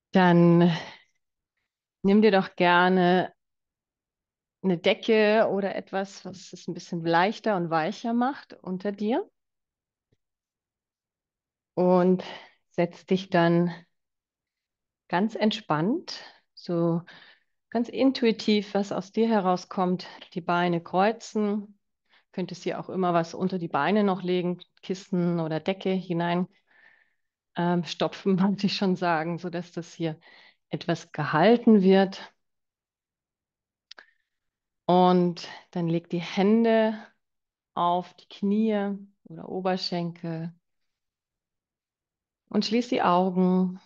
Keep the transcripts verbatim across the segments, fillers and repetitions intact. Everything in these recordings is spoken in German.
Dann nimm dir doch gerne eine Decke oder etwas, was es ein bisschen leichter und weicher macht unter dir und setz dich dann ganz entspannt, so ganz intuitiv, was aus dir herauskommt, die Beine kreuzen. Könntest hier auch immer was unter die Beine noch legen, Kissen oder Decke hinein ähm, stopfen, wollte ich schon sagen, sodass das hier etwas gehalten wird. Und dann leg die Hände auf die Knie oder Oberschenkel und schließ die Augen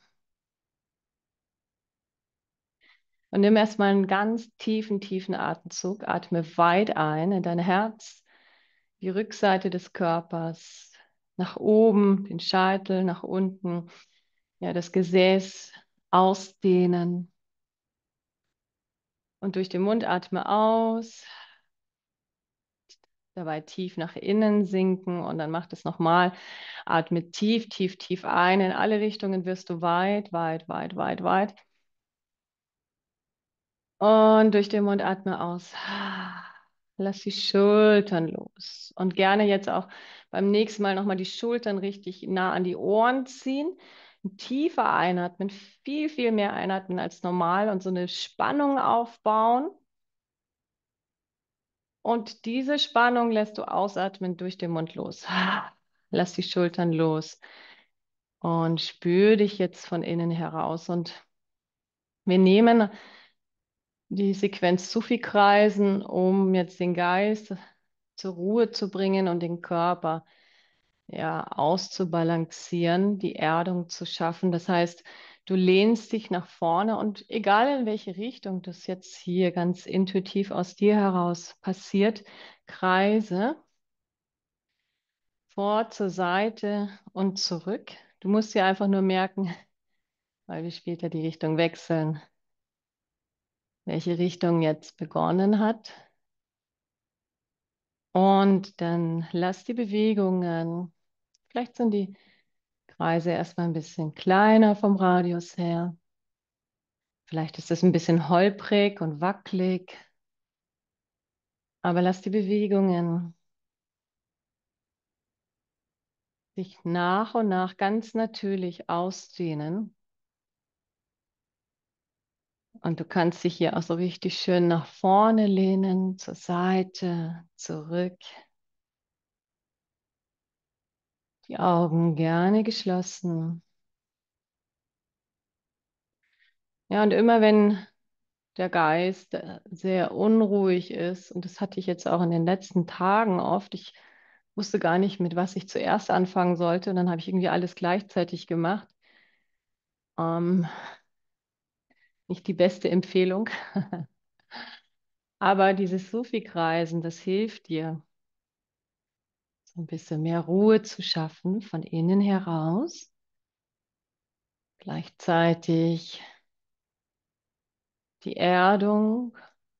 und nimm erstmal einen ganz tiefen, tiefen Atemzug. Atme weit ein in dein Herz, die Rückseite des Körpers, nach oben, den Scheitel, nach unten, ja, das Gesäß ausdehnen und durch den Mund atme aus, dabei tief nach innen sinken und dann mach das nochmal. Atme tief, tief, tief ein. In alle Richtungen wirst du weit, weit, weit, weit, weit. Und durch den Mund atme aus. Lass die Schultern los. Und gerne jetzt auch beim nächsten Mal nochmal die Schultern richtig nah an die Ohren ziehen. Ein tiefer einatmen, viel, viel mehr einatmen als normal und so eine Spannung aufbauen. Und diese Spannung lässt du ausatmen durch den Mund los. Lass die Schultern los und spür dich jetzt von innen heraus. Und wir nehmen die Sequenz Sufi-Kreisen, um jetzt den Geist zur Ruhe zu bringen und den Körper ja auszubalancieren, die Erdung zu schaffen. Das heißt, du lehnst dich nach vorne und egal in welche Richtung das jetzt hier ganz intuitiv aus dir heraus passiert, Kreise vor, zur Seite und zurück. Du musst dir einfach nur merken, weil wir später die Richtung wechseln, welche Richtung jetzt begonnen hat. Und dann lass die Bewegungen, vielleicht sind die Kreise erstmal ein bisschen kleiner vom Radius her. Vielleicht ist es ein bisschen holprig und wackelig, aber lass die Bewegungen sich nach und nach ganz natürlich ausdehnen. Und du kannst dich hier auch so richtig schön nach vorne lehnen, zur Seite, zurück. Die Augen gerne geschlossen. Ja, und immer wenn der Geist äh, sehr unruhig ist, und das hatte ich jetzt auch in den letzten Tagen oft, ich wusste gar nicht, mit was ich zuerst anfangen sollte, und dann habe ich irgendwie alles gleichzeitig gemacht. Ähm, nicht die beste Empfehlung, aber dieses Sufi-Kreisen, das hilft dir, so ein bisschen mehr Ruhe zu schaffen von innen heraus. Gleichzeitig die Erdung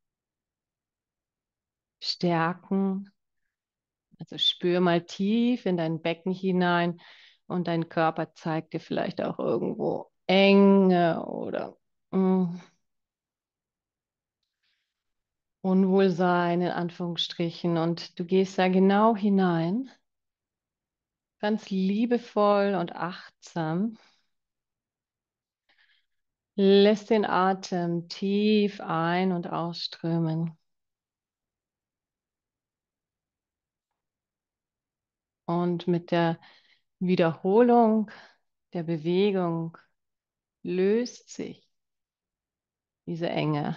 stärken. Also spür mal tief in dein Becken hinein und dein Körper zeigt dir vielleicht auch irgendwo Enge oder mm, Unwohlsein in Anführungsstrichen. Und du gehst da genau hinein, ganz liebevoll und achtsam. Lässt den Atem tief ein- und ausströmen. Und mit der Wiederholung der Bewegung löst sich diese Enge.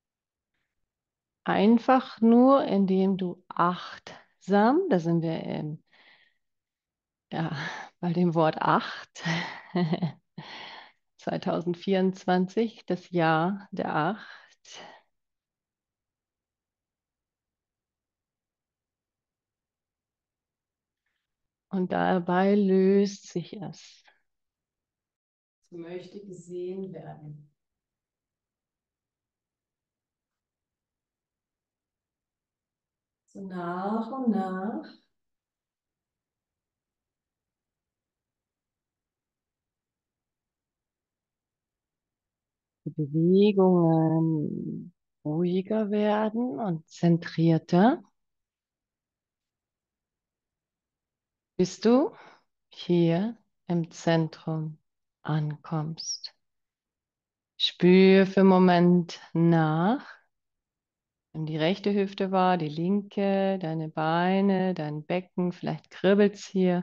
Einfach nur, indem du achtsam, da sind wir im, ja, bei dem Wort acht, zwanzig vierundzwanzig, das Jahr der Acht. Und dabei löst sich es. Es möchte gesehen werden. So nach und nach die Bewegungen ruhiger werden und zentrierter, bis du hier im Zentrum ankommst. Spür für einen Moment nach. Nimm die rechte Hüfte wahr, die linke, deine Beine, dein Becken, vielleicht kribbelt es hier.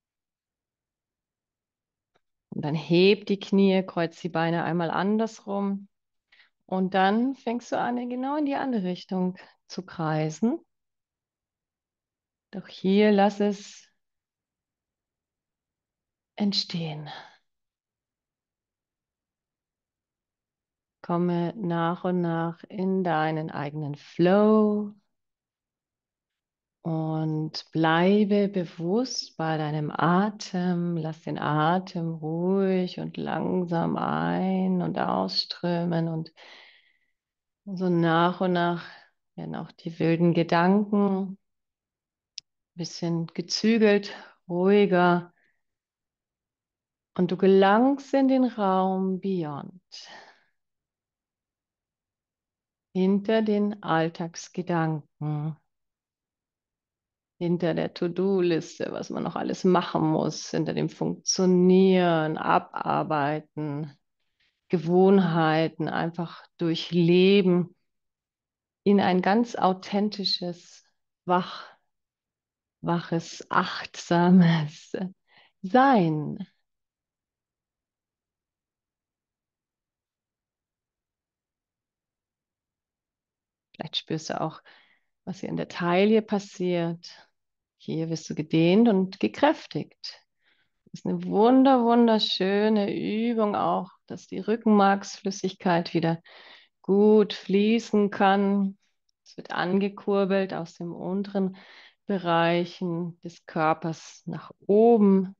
Und dann heb die Knie, kreuz die Beine einmal andersrum. Und dann fängst du an, genau in die andere Richtung zu kreisen. Doch hier lass es entstehen. Komme nach und nach in deinen eigenen Flow und bleibe bewusst bei deinem Atem. Lass den Atem ruhig und langsam ein- und ausströmen und so nach und nach werden auch die wilden Gedanken ein bisschen gezügelt, ruhiger und du gelangst in den Raum Beyond, hinter den Alltagsgedanken, hinter der To-Do-Liste, was man noch alles machen muss, hinter dem Funktionieren, Abarbeiten, Gewohnheiten, einfach durchleben in ein ganz authentisches, wach, waches, achtsames Sein. Vielleicht spürst du auch, was hier in der Taille passiert. Hier wirst du gedehnt und gekräftigt. Das ist eine wunder, wunderschöne Übung auch, dass die Rückenmarksflüssigkeit wieder gut fließen kann. Es wird angekurbelt aus den unteren Bereichen des Körpers nach oben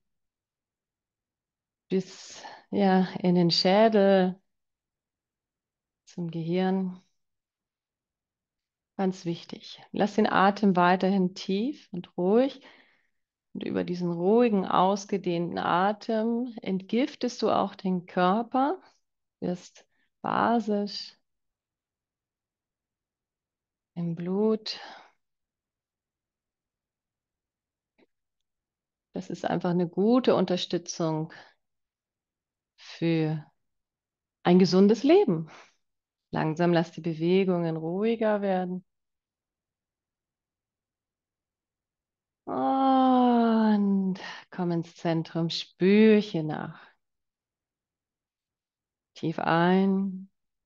bis ja in den Schädel zum Gehirn. Ganz wichtig. Lass den Atem weiterhin tief und ruhig. Und über diesen ruhigen, ausgedehnten Atem entgiftest du auch den Körper, wirst basisch im Blut. Das ist einfach eine gute Unterstützung für ein gesundes Leben. Langsam lass die Bewegungen ruhiger werden. Und komm ins Zentrum, spür hier nach. Tief ein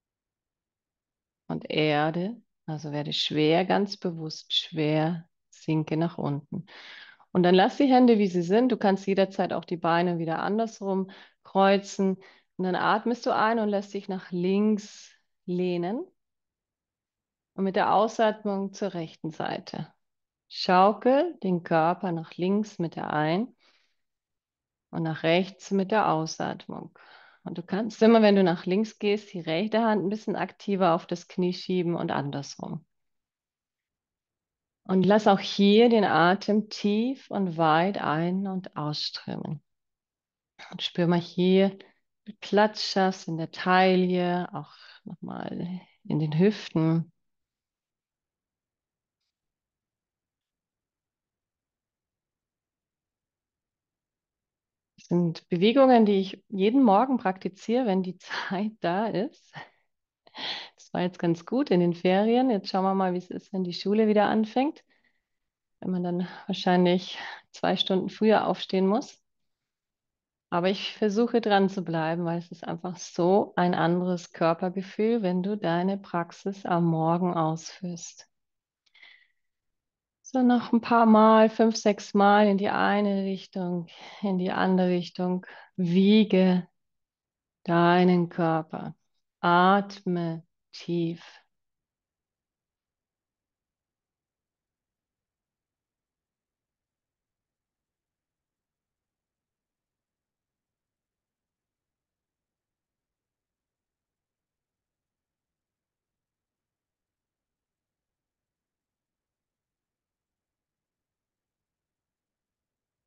und Erde, also werde schwer, ganz bewusst schwer, sinke nach unten. Und dann lass die Hände, wie sie sind. Du kannst jederzeit auch die Beine wieder andersrum kreuzen. Und dann atmest du ein und lässt dich nach links lehnen. Und mit der Ausatmung zur rechten Seite. Schaukel den Körper nach links mit der Ein- und nach rechts mit der Ausatmung. Und du kannst immer, wenn du nach links gehst, die rechte Hand ein bisschen aktiver auf das Knie schieben und andersrum. Und lass auch hier den Atem tief und weit ein- und ausströmen. Und spür mal hier, wie du Platz schaffst in der Taille, auch nochmal in den Hüften. Das sind Bewegungen, die ich jeden Morgen praktiziere, wenn die Zeit da ist. Das war jetzt ganz gut in den Ferien. Jetzt schauen wir mal, wie es ist, wenn die Schule wieder anfängt, wenn man dann wahrscheinlich zwei Stunden früher aufstehen muss. Aber ich versuche dran zu bleiben, weil es ist einfach so ein anderes Körpergefühl, wenn du deine Praxis am Morgen ausführst. So noch ein paar Mal, fünf, sechs Mal in die eine Richtung, in die andere Richtung. Wiege deinen Körper. Atme tief.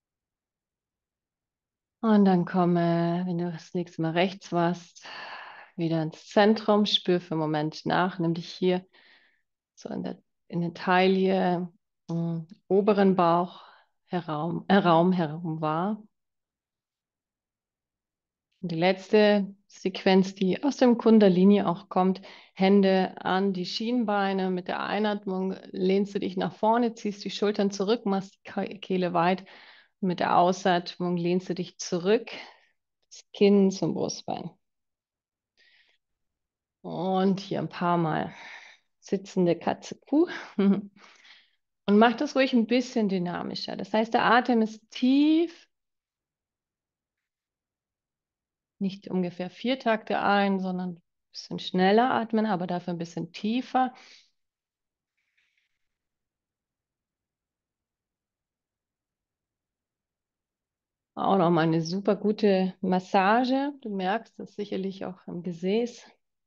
Und dann komme, wenn du das nächste Mal rechts warst, wieder ins Zentrum. Spür für einen Moment nach. Nimm dich hier so in der, in der Taille, im oberen Bauch herum, äh, Raum herum wahr. Und die letzte Sequenz, die aus dem Kundalini auch kommt, Hände an die Schienbeine. Mit der Einatmung lehnst du dich nach vorne, ziehst die Schultern zurück, machst die Ke- Kehle weit. Und mit der Ausatmung lehnst du dich zurück, das Kinn zum Brustbein. Und hier ein paar Mal sitzende Katze-Kuh. Und mach das ruhig ein bisschen dynamischer. Das heißt, der Atem ist tief, nicht ungefähr vier Takte ein, sondern ein bisschen schneller atmen, aber dafür ein bisschen tiefer. Auch nochmal eine super gute Massage. Du merkst das sicherlich auch im Gesäß.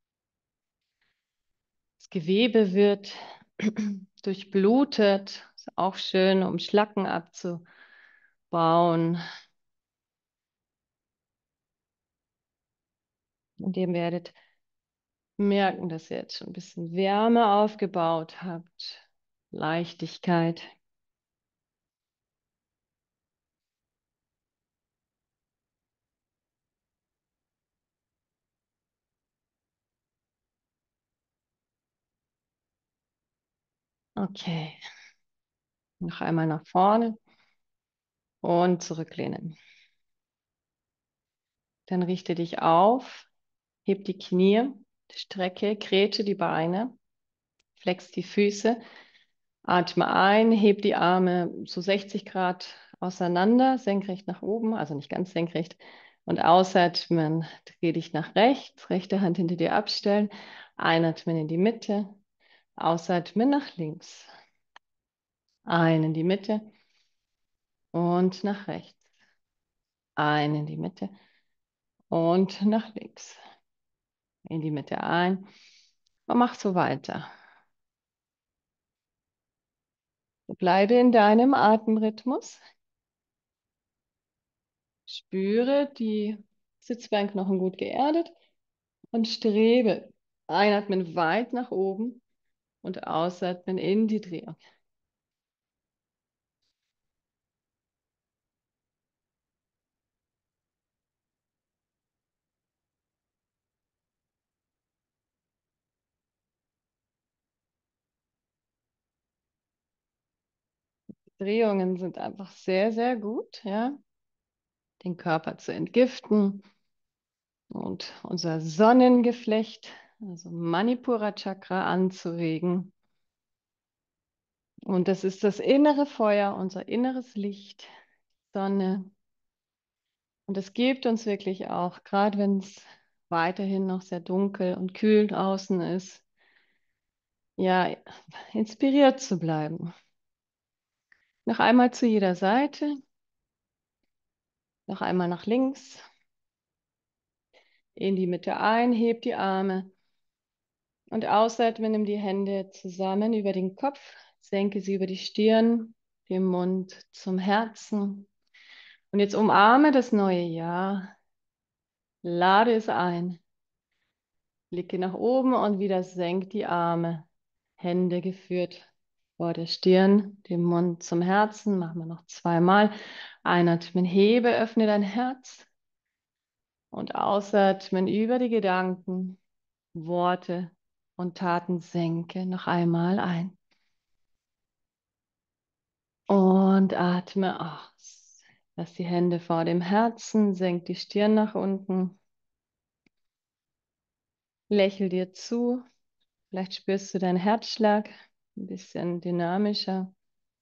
Das Gewebe wird durchblutet. Ist auch schön, um Schlacken abzubauen. Und ihr werdet merken, dass ihr jetzt schon ein bisschen Wärme aufgebaut habt. Leichtigkeit. Okay. Noch einmal nach vorne und zurücklehnen. Dann richte dich auf, heb die Knie, strecke, krete die Beine, flex die Füße, atme ein, heb die Arme so sechzig Grad auseinander, senkrecht nach oben, also nicht ganz senkrecht. Und ausatmen, dreh dich nach rechts, rechte Hand hinter dir abstellen, einatmen in die Mitte, ausatmen nach links. Ein in die Mitte und nach rechts. Ein in die Mitte und nach links. In die Mitte ein und mach so weiter. Bleibe in deinem Atemrhythmus. Spüre die Sitzbeinknochen gut geerdet und strebe. Einatmen weit nach oben und ausatmen in die Drehung. Drehungen sind einfach sehr, sehr gut, ja, den Körper zu entgiften und unser Sonnengeflecht, also Manipura Chakra, anzuregen. Und das ist das innere Feuer, unser inneres Licht, Sonne. Und es gibt uns wirklich auch, gerade wenn es weiterhin noch sehr dunkel und kühl draußen ist, ja, inspiriert zu bleiben. Noch einmal zu jeder Seite, noch einmal nach links, in die Mitte ein, heb die Arme und ausatmen, nimm die Hände zusammen über den Kopf, senke sie über die Stirn, den Mund zum Herzen. Und jetzt umarme das neue Jahr, lade es ein. Blicke nach oben und wieder senk die Arme. Hände geführt vor der Stirn, den Mund zum Herzen. Machen wir noch zweimal. Einatmen, hebe, öffne dein Herz. Und ausatmen über die Gedanken, Worte und Taten senke noch einmal ein. Und atme aus. Lass die Hände vor dem Herzen, senk die Stirn nach unten. Lächel dir zu. Vielleicht spürst du deinen Herzschlag ein bisschen dynamischer.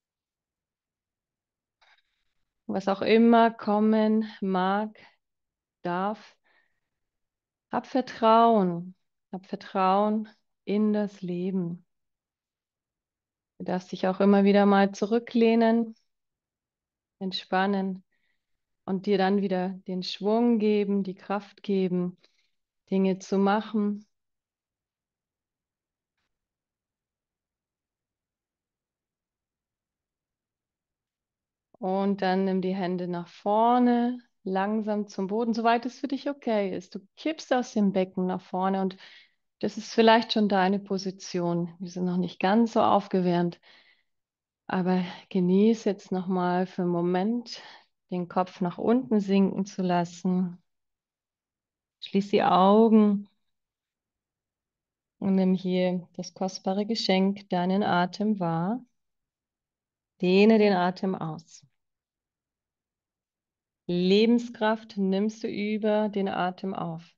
Was auch immer kommen mag, darf, hab Vertrauen. Hab Vertrauen in das Leben. Du darfst dich auch immer wieder mal zurücklehnen, entspannen und dir dann wieder den Schwung geben, die Kraft geben, Dinge zu machen. Und dann nimm die Hände nach vorne, langsam zum Boden, soweit es für dich okay ist. Du kippst aus dem Becken nach vorne und das ist vielleicht schon deine Position. Wir sind noch nicht ganz so aufgewärmt, aber genieß jetzt nochmal für einen Moment, den Kopf nach unten sinken zu lassen. Schließ die Augen und nimm hier das kostbare Geschenk, deinen Atem wahr. Dehne den Atem aus. Lebenskraft nimmst du über den Atem auf.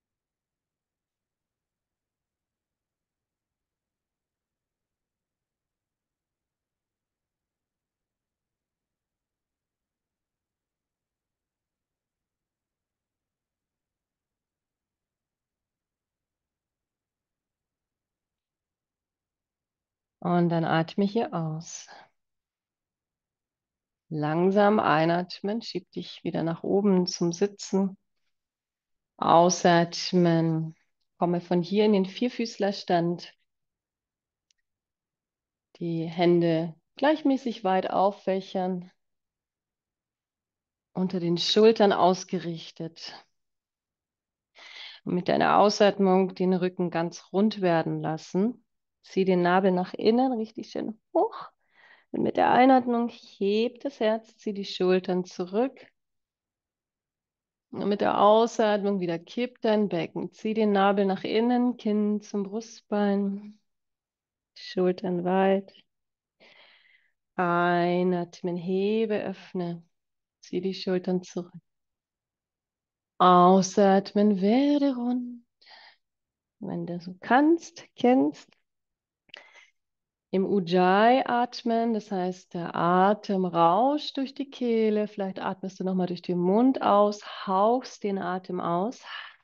Und dann atme hier aus. Langsam einatmen, schieb dich wieder nach oben zum Sitzen. Ausatmen. Komme von hier in den Vierfüßlerstand. Die Hände gleichmäßig weit auffächern, unter den Schultern ausgerichtet. Und mit deiner Ausatmung den Rücken ganz rund werden lassen. Zieh den Nabel nach innen, richtig schön hoch. Und mit der Einatmung heb das Herz, zieh die Schultern zurück. Und mit der Ausatmung wieder kipp dein Becken. Zieh den Nabel nach innen, Kinn zum Brustbein, Schultern weit. Einatmen, hebe, öffne. Zieh die Schultern zurück. Ausatmen, werde rund. Wenn du so kannst, kennst. Im Ujjayi atmen, das heißt, der Atem rauscht durch die Kehle. Vielleicht atmest du nochmal durch den Mund aus, hauchst den Atem aus.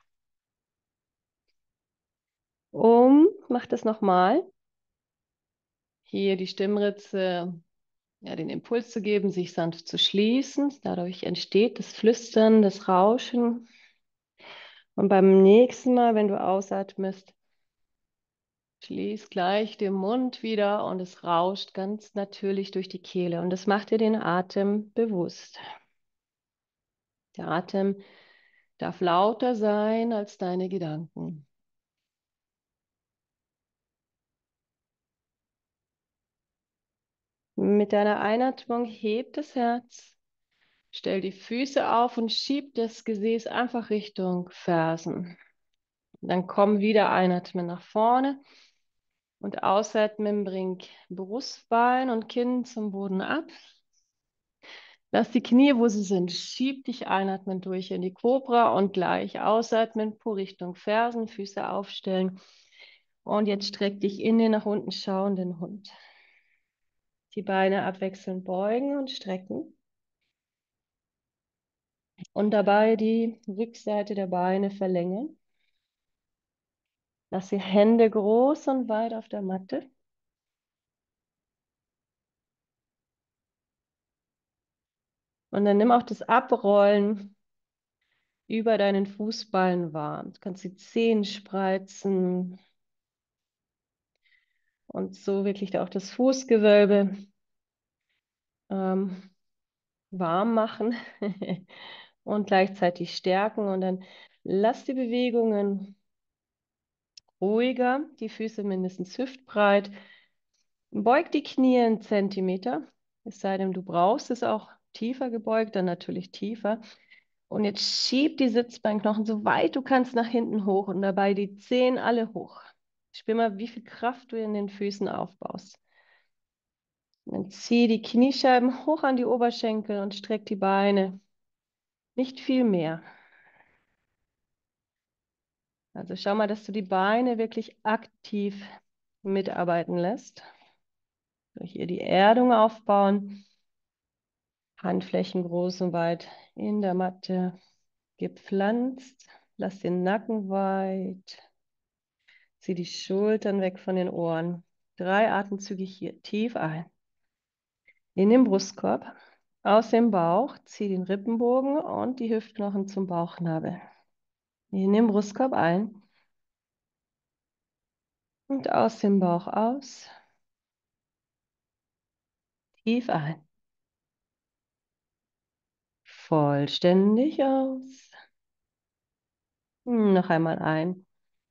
Um, mach das nochmal. Hier die Stimmritze, ja, den Impuls zu geben, sich sanft zu schließen. Dadurch entsteht das Flüstern, das Rauschen. Und beim nächsten Mal, wenn du ausatmest, schließ gleich den Mund wieder und es rauscht ganz natürlich durch die Kehle. Und das macht dir den Atem bewusst. Der Atem darf lauter sein als deine Gedanken. Mit deiner Einatmung heb das Herz, stell die Füße auf und schieb das Gesäß einfach Richtung Fersen. Dann komm wieder einatmen nach vorne und ausatmen, bring Brustbein und Kinn zum Boden ab. Lass die Knie, wo sie sind. Schieb dich einatmen durch in die Kobra und gleich ausatmen, Po Richtung Fersen, Füße aufstellen. Und jetzt streck dich in den nach unten schauenden Hund. Die Beine abwechselnd beugen und strecken. Und dabei die Rückseite der Beine verlängern. Lass die Hände groß und weit auf der Matte. Und dann nimm auch das Abrollen über deinen Fußballen wahr. Du kannst die Zehen spreizen und so wirklich auch das Fußgewölbe ähm, warm machen und gleichzeitig stärken. Und dann lass die Bewegungen ruhiger, die Füße mindestens hüftbreit. Beug die Knie einen Zentimeter, es sei denn, du brauchst es auch tiefer gebeugt, dann natürlich tiefer. Und jetzt schieb die Sitzbeinknochen so weit du kannst nach hinten hoch und dabei die Zehen alle hoch. Spür mal, wie viel Kraft du in den Füßen aufbaust. Und dann zieh die Kniescheiben hoch an die Oberschenkel und streck die Beine. Nicht viel mehr. Also schau mal, dass du die Beine wirklich aktiv mitarbeiten lässt. Durch hier die Erdung aufbauen. Handflächen groß und weit in der Matte gepflanzt. Lass den Nacken weit. Zieh die Schultern weg von den Ohren. Drei Atemzüge hier tief ein. In den Brustkorb. Aus dem Bauch. Zieh den Rippenbogen und die Hüftknochen zum Bauchnabel. In den Brustkorb ein. Und aus dem Bauch aus. Tief ein. vollständig aus. Noch einmal ein.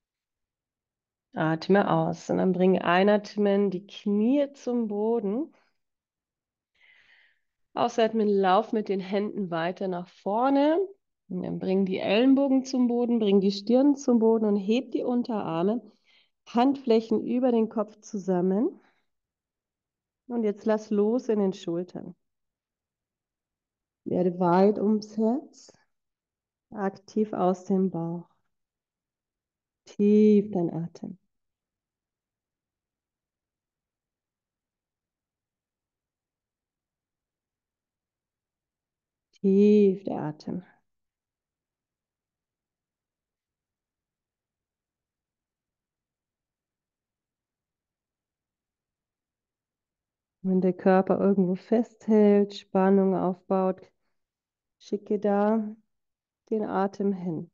Atme aus. Und dann bring einatmen die Knie zum Boden. Ausatmen, lauf mit den Händen weiter nach vorne. Und dann bring die Ellenbogen zum Boden, bring die Stirn zum Boden und heb die Unterarme. Handflächen über den Kopf zusammen. Und jetzt lass los in den Schultern. Werde weit ums Herz. Aktiv aus dem Bauch. Tief dein Atem. Tief der Atem. Wenn der Körper irgendwo festhält, Spannung aufbaut, schicke da den Atem hin.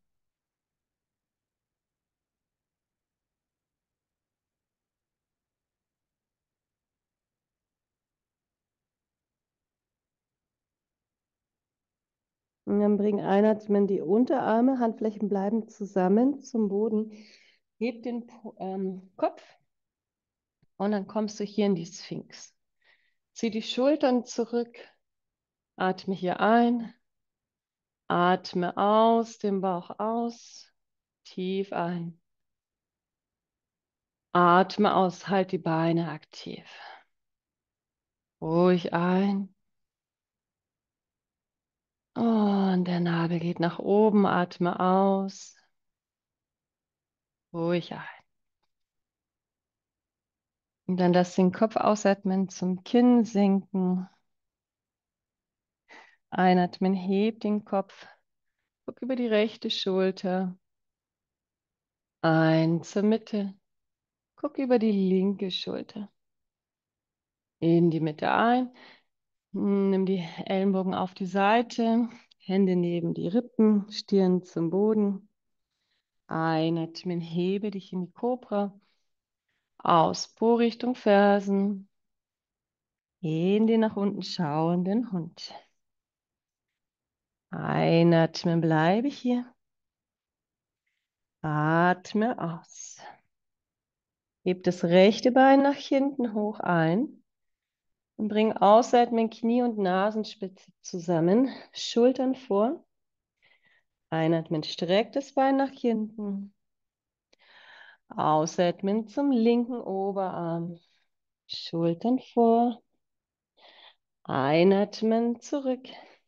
Und dann bring einatmen die Unterarme, Handflächen bleiben zusammen zum Boden. Heb den Po- ähm, Kopf und dann kommst du hier in die Sphinx. Zieh die Schultern zurück, atme hier ein, atme aus dem Bauch aus, tief ein. Atme aus, halt die Beine aktiv. Ruhig ein. Und der Nabel geht nach oben, atme aus. Ruhig ein. Und dann lass den Kopf ausatmen, zum Kinn sinken. Einatmen, heb den Kopf. Guck über die rechte Schulter. Ein zur Mitte. Guck über die linke Schulter. In die Mitte ein. Nimm die Ellenbogen auf die Seite. Hände neben die Rippen. Stirn zum Boden. Einatmen, hebe dich in die Kobra. Aus, Po Richtung Fersen. In den nach unten schauenden Hund. Einatmen, bleibe hier. Atme aus. Heb das rechte Bein nach hinten hoch ein und bring ausatmen Knie und Nasenspitze zusammen, Schultern vor. Einatmen, streck das Bein nach hinten. Ausatmen zum linken Oberarm, Schultern vor. Einatmen, zurück.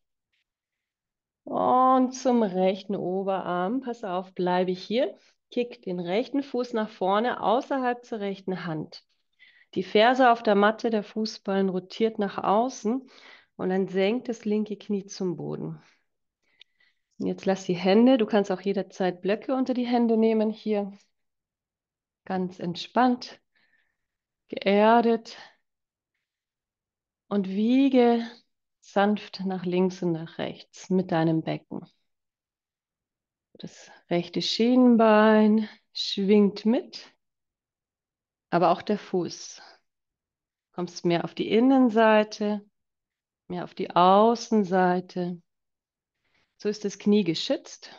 Und zum rechten Oberarm, pass auf, bleibe ich hier. Kick den rechten Fuß nach vorne, außerhalb zur rechten Hand. Die Ferse auf der Matte, der Fußballen rotiert nach außen und dann senkt das linke Knie zum Boden. Und jetzt lass die Hände, du kannst auch jederzeit Blöcke unter die Hände nehmen hier. Ganz entspannt, geerdet und wiege sanft nach links und nach rechts mit deinem Becken. Das rechte Schienbein schwingt mit, aber auch der Fuß. Kommst mehr auf die Innenseite, mehr auf die Außenseite. So ist das Knie geschützt.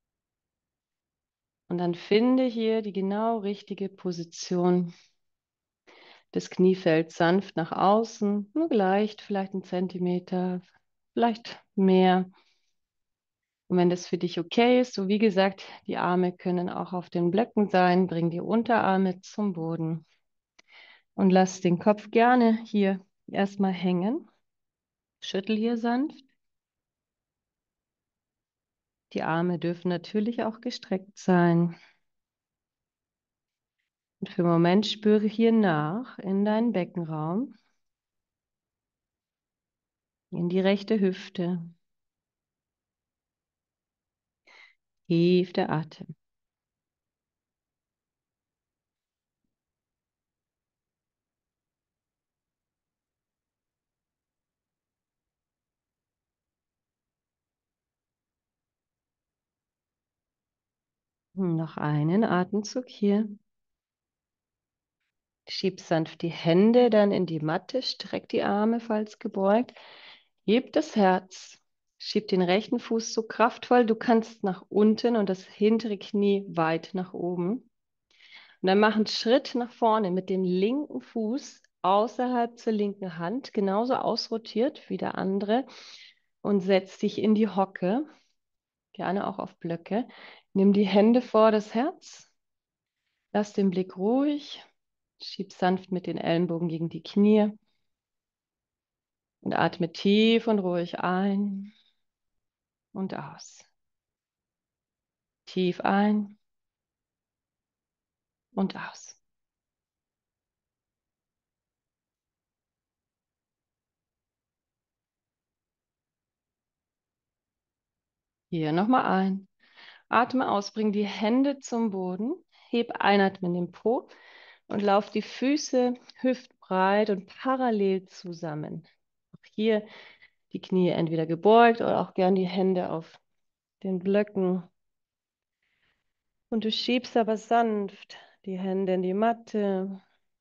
Und dann finde hier die genau richtige Position. Das Knie fällt sanft nach außen, nur leicht, vielleicht einen Zentimeter, vielleicht mehr. Und wenn das für dich okay ist, so wie gesagt, die Arme können auch auf den Blöcken sein, bring die Unterarme zum Boden und lass den Kopf gerne hier erstmal hängen. Schüttel hier sanft. Die Arme dürfen natürlich auch gestreckt sein. Und für einen Moment spüre hier nach in deinen Beckenraum, in die rechte Hüfte. Tief der Atem. Noch einen Atemzug hier. Schieb sanft die Hände dann in die Matte, streck die Arme, falls gebeugt. Heb das Herz, Schieb den rechten Fuß so kraftvoll, du kannst nach unten und das hintere Knie weit nach oben. Und dann mach einen Schritt nach vorne mit dem linken Fuß außerhalb zur linken Hand, genauso ausrotiert wie der andere und setz dich in die Hocke, gerne auch auf Blöcke. Nimm die Hände vor das Herz, lass den Blick ruhig, schieb sanft mit den Ellenbogen gegen die Knie und atme tief und ruhig ein und aus. Tief ein und aus. Hier nochmal ein. Atme aus, bring die Hände zum Boden, heb einatmen den Po und lauf die Füße hüftbreit und parallel zusammen. Auch hier die Knie entweder gebeugt oder auch gern die Hände auf den Blöcken. Und du schiebst aber sanft die Hände in die Matte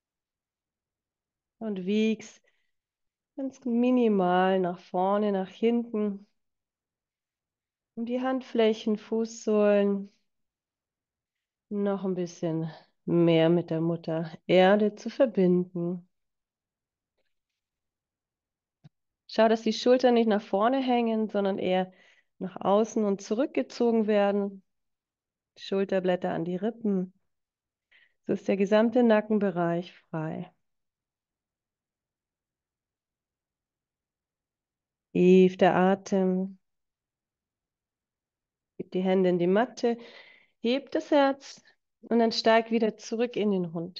und wiegst ganz minimal nach vorne, nach hinten, um die Handflächen, Fußsohlen noch ein bisschen mehr mit der Mutter Erde zu verbinden. Schau, dass die Schultern nicht nach vorne hängen, sondern eher nach außen und zurückgezogen werden. Schulterblätter an die Rippen. So ist der gesamte Nackenbereich frei. Tief der Atem. Gib die Hände in die Matte. Heb das Herz und dann steig wieder zurück in den Hund.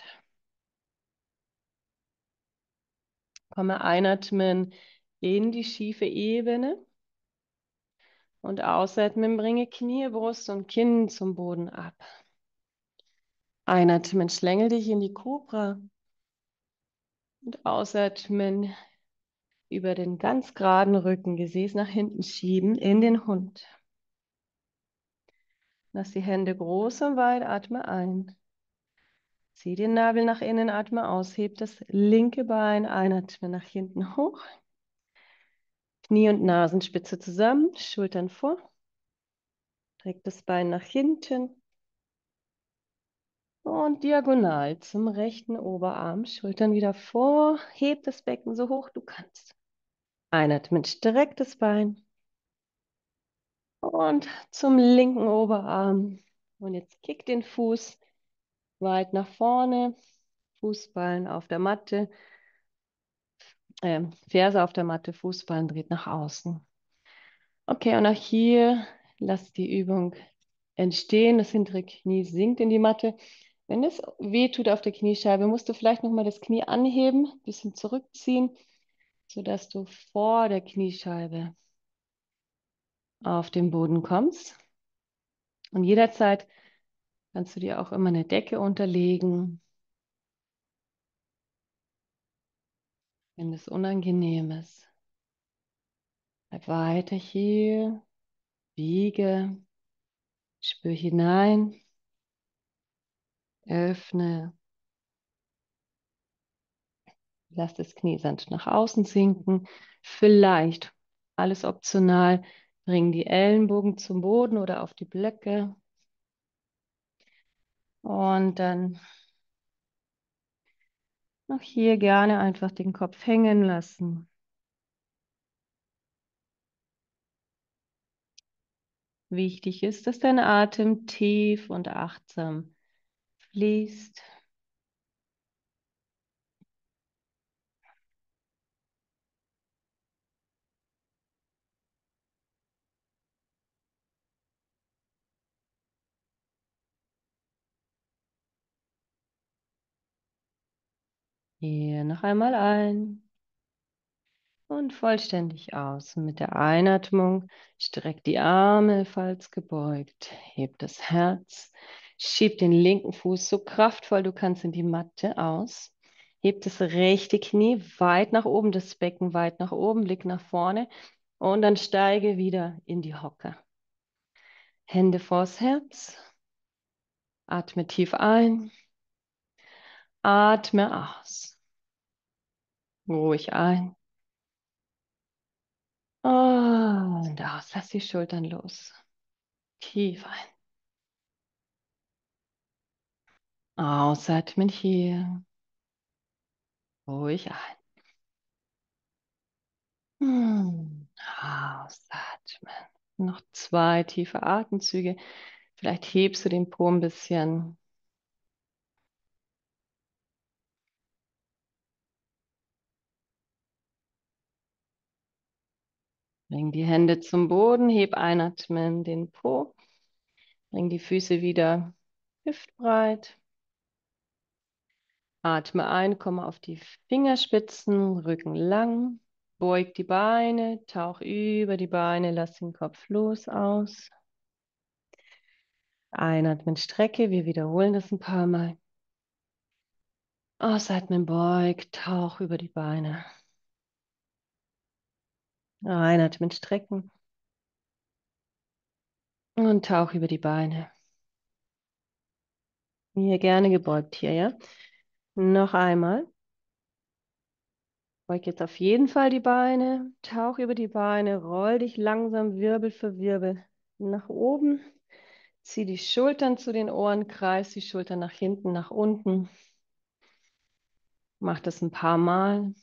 Komme einatmen in die schiefe Ebene und ausatmen, bringe Knie, Brust und Kinn zum Boden ab. Einatmen, schlängel dich in die Kobra und ausatmen über den ganz geraden Rücken, Gesäß nach hinten schieben in den Hund. Lass die Hände groß und weit, atme ein. Zieh den Nabel nach innen, atme aus, heb das linke Bein, einatme nach hinten hoch. Knie und Nasenspitze zusammen, Schultern vor. Streck das Bein nach hinten. Und diagonal zum rechten Oberarm, Schultern wieder vor. Heb das Becken so hoch du kannst. Einatmen, streck das Bein. Und zum linken Oberarm. Und jetzt kick den Fuß weit nach vorne. Fußballen auf der Matte. Äh, Ferse auf der Matte, Fußballen dreht nach außen. Okay, und auch hier lass die Übung entstehen. Das hintere Knie sinkt in die Matte. Wenn es weh tut auf der Kniescheibe, musst du vielleicht nochmal das Knie anheben, ein bisschen zurückziehen, sodass du vor der Kniescheibe auf den Boden kommst. Und jederzeit kannst du dir auch immer eine Decke unterlegen, wenn es unangenehm ist. Bleib weiter hier, wiege, spür hinein, öffne, lass das Knie sanft nach außen sinken. Vielleicht, alles optional, bring die Ellenbogen zum Boden oder auf die Blöcke. Und dann auch hier gerne einfach den Kopf hängen lassen. Wichtig ist, dass dein Atem tief und achtsam fließt. Hier noch einmal ein und vollständig aus. Und mit der Einatmung streck die Arme, falls gebeugt. Heb das Herz. Schieb den linken Fuß so kraftvoll du kannst in die Matte aus. Heb das rechte Knie weit nach oben, das Becken weit nach oben, Blick nach vorne. Und dann steige wieder in die Hocke. Hände vors Herz. Atme tief ein. Atme aus. Ruhig ein. Und aus. Lass die Schultern los. Tief ein. Ausatmen hier. Ruhig ein. Hm. Ausatmen. Noch zwei tiefe Atemzüge. Vielleicht hebst du den Po ein bisschen. Bring die Hände zum Boden. Heb einatmen den Po. Bring die Füße wieder hüftbreit. Atme ein, komme auf die Fingerspitzen, Rücken lang. Beug die Beine, tauch über die Beine, lass den Kopf los, aus. Einatmen, strecke, wir wiederholen das ein paar Mal. Ausatmen, beug, tauch über die Beine. Einatmen, strecken. Und tauch über die Beine. Hier gerne gebeugt hier, ja? Noch einmal. Beug jetzt auf jeden Fall die Beine, tauch über die Beine, roll dich langsam Wirbel für Wirbel nach oben. Zieh die Schultern zu den Ohren, kreis die Schultern nach hinten, nach unten. Mach das ein paar Mal.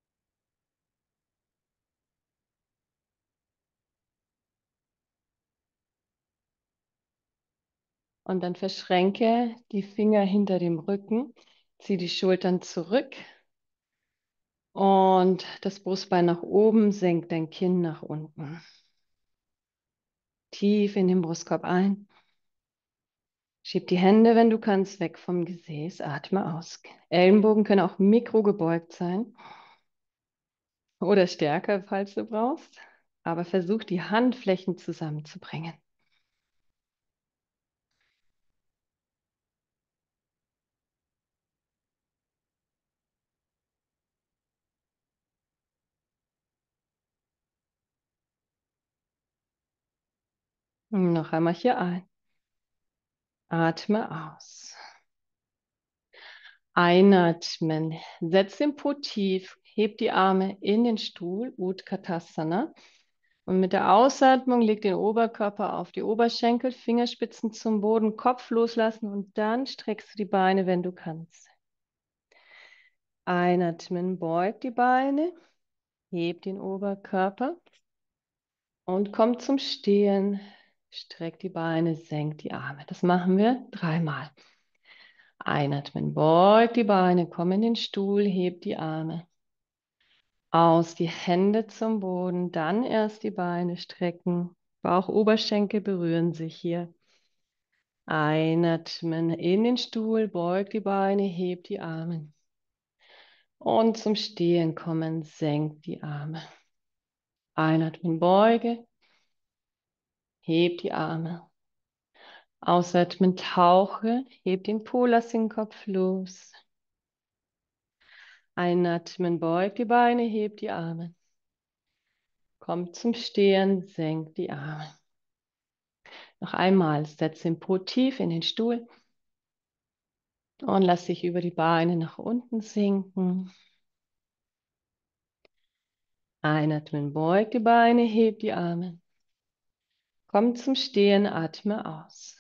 Und dann verschränke die Finger hinter dem Rücken, zieh die Schultern zurück und das Brustbein nach oben, senk dein Kinn nach unten. Tief in den Brustkorb ein. Schieb die Hände, wenn du kannst, weg vom Gesäß. Atme aus. Ellenbogen können auch mikrogebeugt sein oder stärker, falls du brauchst. Aber versuch, die Handflächen zusammenzubringen. Noch einmal hier ein. Atme aus. Einatmen. Setz den Po tief. Heb die Arme in den Stuhl, Utkatasana. Und mit der Ausatmung leg den Oberkörper auf die Oberschenkel, Fingerspitzen zum Boden, Kopf loslassen und dann streckst du die Beine, wenn du kannst. Einatmen, beug die Beine, heb den Oberkörper und komm zum Stehen. Streck die Beine, senk die Arme. Das machen wir dreimal. Einatmen, beug die Beine, komm in den Stuhl, heb die Arme. Aus, die Hände zum Boden, dann erst die Beine strecken. Bauch, Oberschenkel berühren sich hier. Einatmen in den Stuhl, beug die Beine, heb die Arme. Und zum Stehen kommen, senk die Arme. Einatmen, beuge, heb die Arme. Ausatmen, tauche, heb den Po, lass den Kopf los. Einatmen, beug die Beine, heb die Arme. Komm zum Stehen, senk die Arme. Noch einmal, setz den Po tief in den Stuhl und lass dich über die Beine nach unten sinken. Einatmen, beug die Beine, heb die Arme. Komm zum Stehen, atme aus.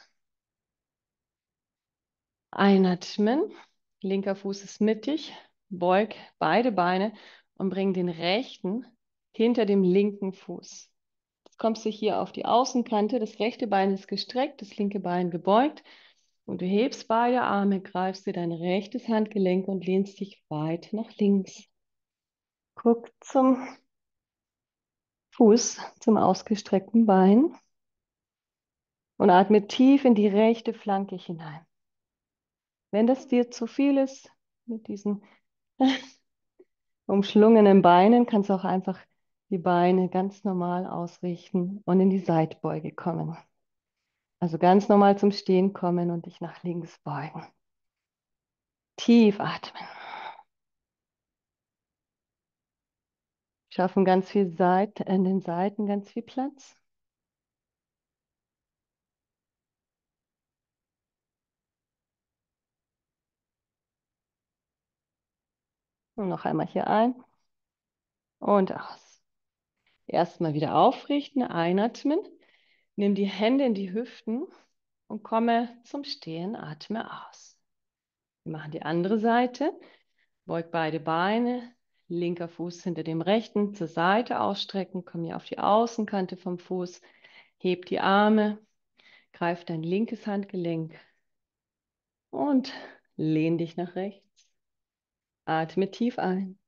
Einatmen, linker Fuß ist mittig, beug beide Beine und bring den rechten hinter dem linken Fuß. Jetzt kommst du hier auf die Außenkante, das rechte Bein ist gestreckt, das linke Bein gebeugt und du hebst beide Arme, greifst dir dein rechtes Handgelenk und lehnst dich weit nach links. Guck zum Fuß, zum ausgestreckten Bein und atme tief in die rechte Flanke hinein. Wenn das dir zu viel ist mit diesen umschlungenen Beinen, kannst du auch einfach die Beine ganz normal ausrichten und in die Seitbeuge kommen. Also ganz normal zum Stehen kommen und dich nach links beugen. Tief atmen. Schaffen ganz viel Seit in den Seiten, ganz viel Platz. Und noch einmal hier ein und aus. Erstmal wieder aufrichten, einatmen. Nimm die Hände in die Hüften und komme zum Stehen, atme aus. Wir machen die andere Seite. Beug beide Beine, linker Fuß hinter dem rechten, zur Seite ausstrecken, komm hier auf die Außenkante vom Fuß, heb die Arme, greif dein linkes Handgelenk und lehn dich nach rechts. Atme tief ein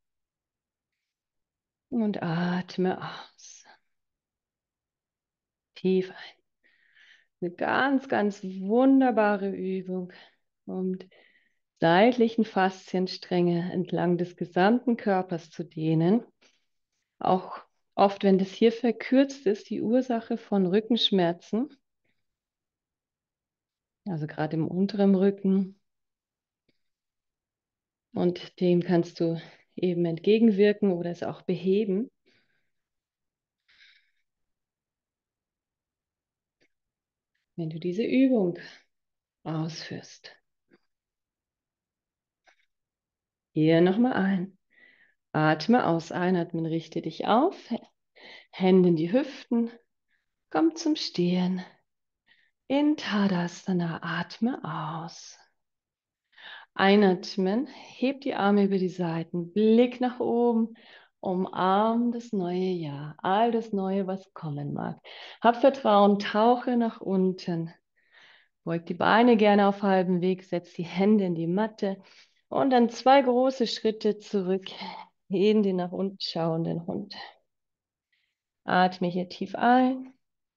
und atme aus. Tief ein. Eine ganz, ganz wunderbare Übung, um die seitlichen Faszienstränge entlang des gesamten Körpers zu dehnen. Auch oft, wenn das hier verkürzt ist, die Ursache von Rückenschmerzen, also gerade im unteren Rücken. Und dem kannst du eben entgegenwirken oder es auch beheben, wenn du diese Übung ausführst. Hier nochmal ein. Atme aus, einatmen, richte dich auf, Hände in die Hüften, komm zum Stehen. In Tadasana, atme aus. Einatmen, heb die Arme über die Seiten, Blick nach oben, umarm das neue Jahr, all das Neue, was kommen mag. Hab Vertrauen, tauche nach unten, beug die Beine gerne auf halbem Weg, setz die Hände in die Matte und dann zwei große Schritte zurück in den nach unten schauenden Hund. Atme hier tief ein,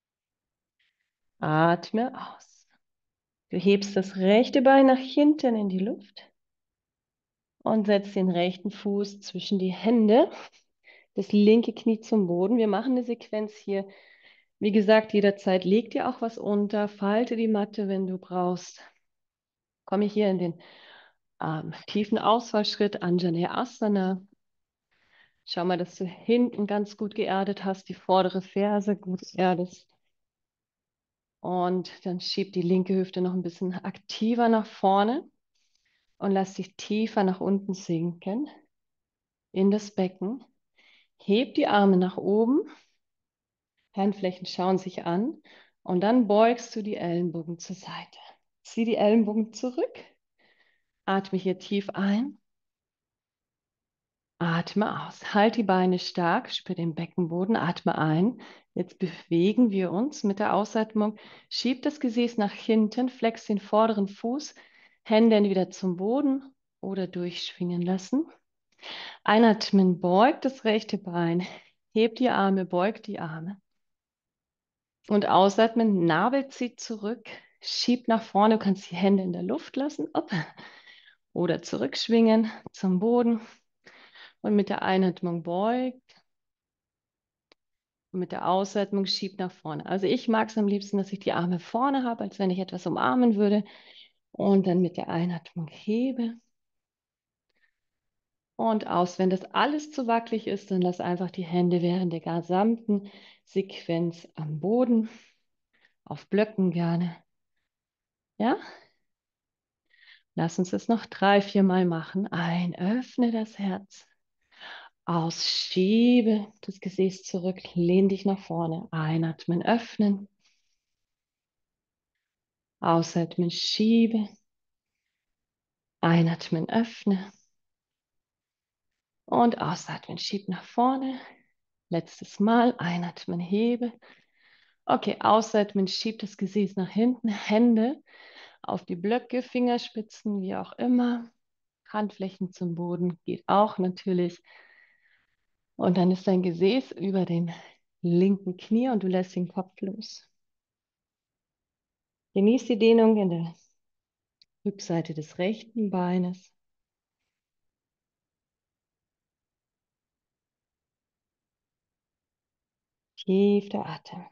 atme aus. Du hebst das rechte Bein nach hinten in die Luft und setzt den rechten Fuß zwischen die Hände, das linke Knie zum Boden. Wir machen eine Sequenz hier. Wie gesagt, jederzeit leg dir auch was unter, falte die Matte, wenn du brauchst. Komme hier in den ähm, tiefen Ausfallschritt, Anjaneyasana. Schau mal, dass du hinten ganz gut geerdet hast, die vordere Ferse gut erdest. Und dann schieb die linke Hüfte noch ein bisschen aktiver nach vorne und lass dich tiefer nach unten sinken in das Becken. Heb die Arme nach oben, Handflächen schauen sich an und dann beugst du die Ellenbogen zur Seite. Zieh die Ellenbogen zurück, atme hier tief ein, atme aus. Halt die Beine stark, spür den Beckenboden, atme ein. Jetzt bewegen wir uns mit der Ausatmung. Schieb das Gesäß nach hinten, flex den vorderen Fuß, Hände entweder zum Boden oder durchschwingen lassen. Einatmen, beugt das rechte Bein, hebt die Arme, beugt die Arme. Und ausatmen, Nabel zieht zurück, schiebt nach vorne, du kannst die Hände in der Luft lassen, op, oder zurückschwingen zum Boden. Und mit der Einatmung beugt und mit der Ausatmung schiebt nach vorne. Also ich mag es am liebsten, dass ich die Arme vorne habe, als wenn ich etwas umarmen würde. Und dann mit der Einatmung hebe. Und aus. Wenn das alles zu wackelig ist, dann lass einfach die Hände während der gesamten Sequenz am Boden, auf Blöcken gerne. Ja? Lass uns das noch drei, vier Mal machen. Ein, öffne das Herz. Aus, schiebe das Gesäß zurück, lehn dich nach vorne. Einatmen, öffnen. Ausatmen, schiebe. Einatmen, öffne. Und ausatmen, schieb nach vorne. Letztes Mal, einatmen, hebe. Okay, ausatmen, schieb das Gesäß nach hinten. Hände auf die Blöcke, Fingerspitzen, wie auch immer. Handflächen zum Boden geht auch natürlich. Und dann ist dein Gesäß über den linken Knie und du lässt den Kopf los. Genieß die Dehnung in der Rückseite des rechten Beines. Tief der Atem.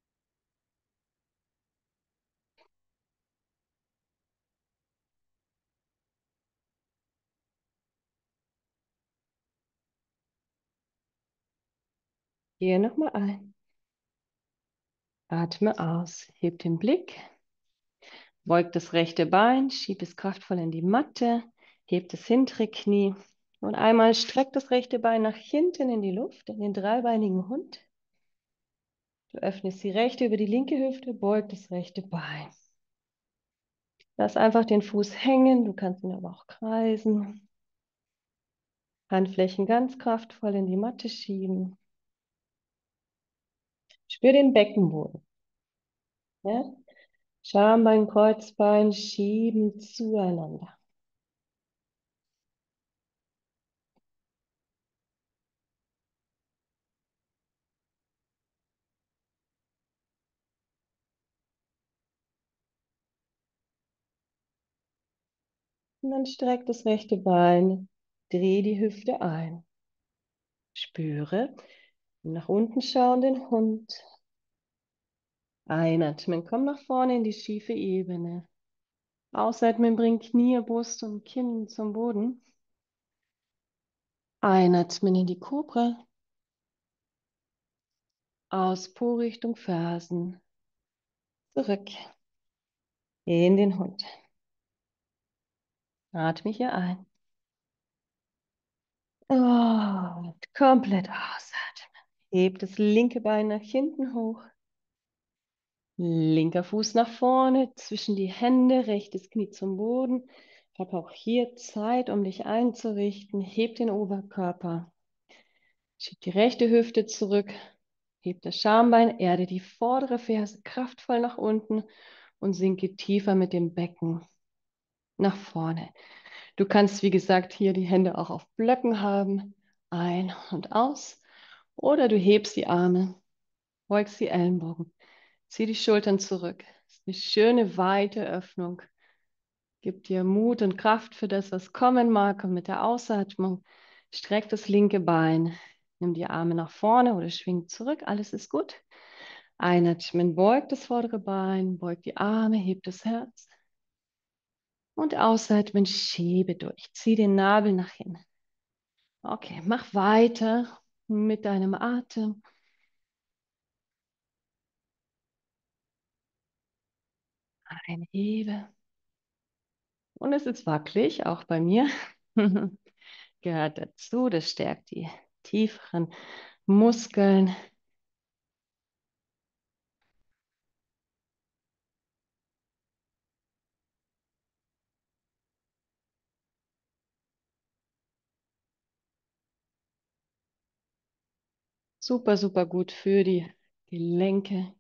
Gehe nochmal ein. Atme aus. Heb den Blick. Beug das rechte Bein. Schieb es kraftvoll in die Matte. Heb das hintere Knie. Und einmal streck das rechte Bein nach hinten in die Luft, in den dreibeinigen Hund. Du öffnest die rechte über die linke Hüfte, beug das rechte Bein. Lass einfach den Fuß hängen, du kannst ihn aber auch kreisen. Handflächen ganz kraftvoll in die Matte schieben. Spür den Beckenboden. Ja? Schambein, Kreuzbein schieben zueinander. Und dann streck das rechte Bein, dreh die Hüfte ein. Spüre nach unten schauenden Hund. Einatmen, komm nach vorne in die schiefe Ebene. Ausatmen, bring Knie, Brust und Kinn zum Boden. Einatmen in die Kobra. Aus Po Richtung Fersen. Zurück in den Hund. Atme hier ein. Und komplett ausatmen. Heb das linke Bein nach hinten hoch. Linker Fuß nach vorne, zwischen die Hände, rechtes Knie zum Boden. Hab auch hier Zeit, um dich einzurichten. Heb den Oberkörper. Schieb die rechte Hüfte zurück. Heb das Schambein, erde die vordere Ferse kraftvoll nach unten und sinke tiefer mit dem Becken nach vorne. Du kannst, wie gesagt, hier die Hände auch auf Blöcken haben. Ein und aus. Oder du hebst die Arme, beugst die Ellenbogen, zieh die Schultern zurück. Das ist eine schöne, weite Öffnung. Gib dir Mut und Kraft für das, was kommen mag. Und mit der Ausatmung streck das linke Bein. Nimm die Arme nach vorne oder schwing zurück. Alles ist gut. Einatmen, beug das vordere Bein, beug die Arme, heb das Herz. Und ausatmen, schiebe durch. Zieh den Nabel nach hinten. Okay, mach weiter mit deinem Atem. Einhebe. Und es ist wackelig, auch bei mir. Gehört dazu, das stärkt die tieferen Muskeln. Super, super gut für die Gelenke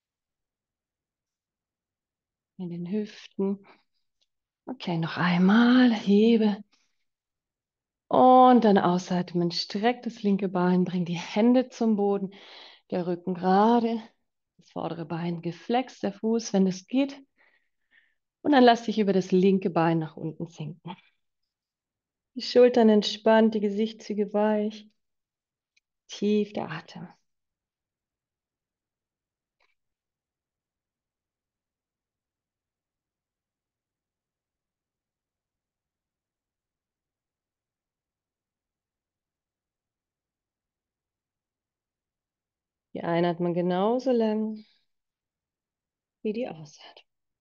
in den Hüften. Okay, noch einmal, hebe. Und dann ausatmen, streck das linke Bein, bring die Hände zum Boden, der Rücken gerade, das vordere Bein geflext, der Fuß, wenn es geht. Und dann lass dich über das linke Bein nach unten sinken. Die Schultern entspannt, die Gesichtszüge weich, tief der Atem. Die Einatmung genauso lang wie die Ausatmung.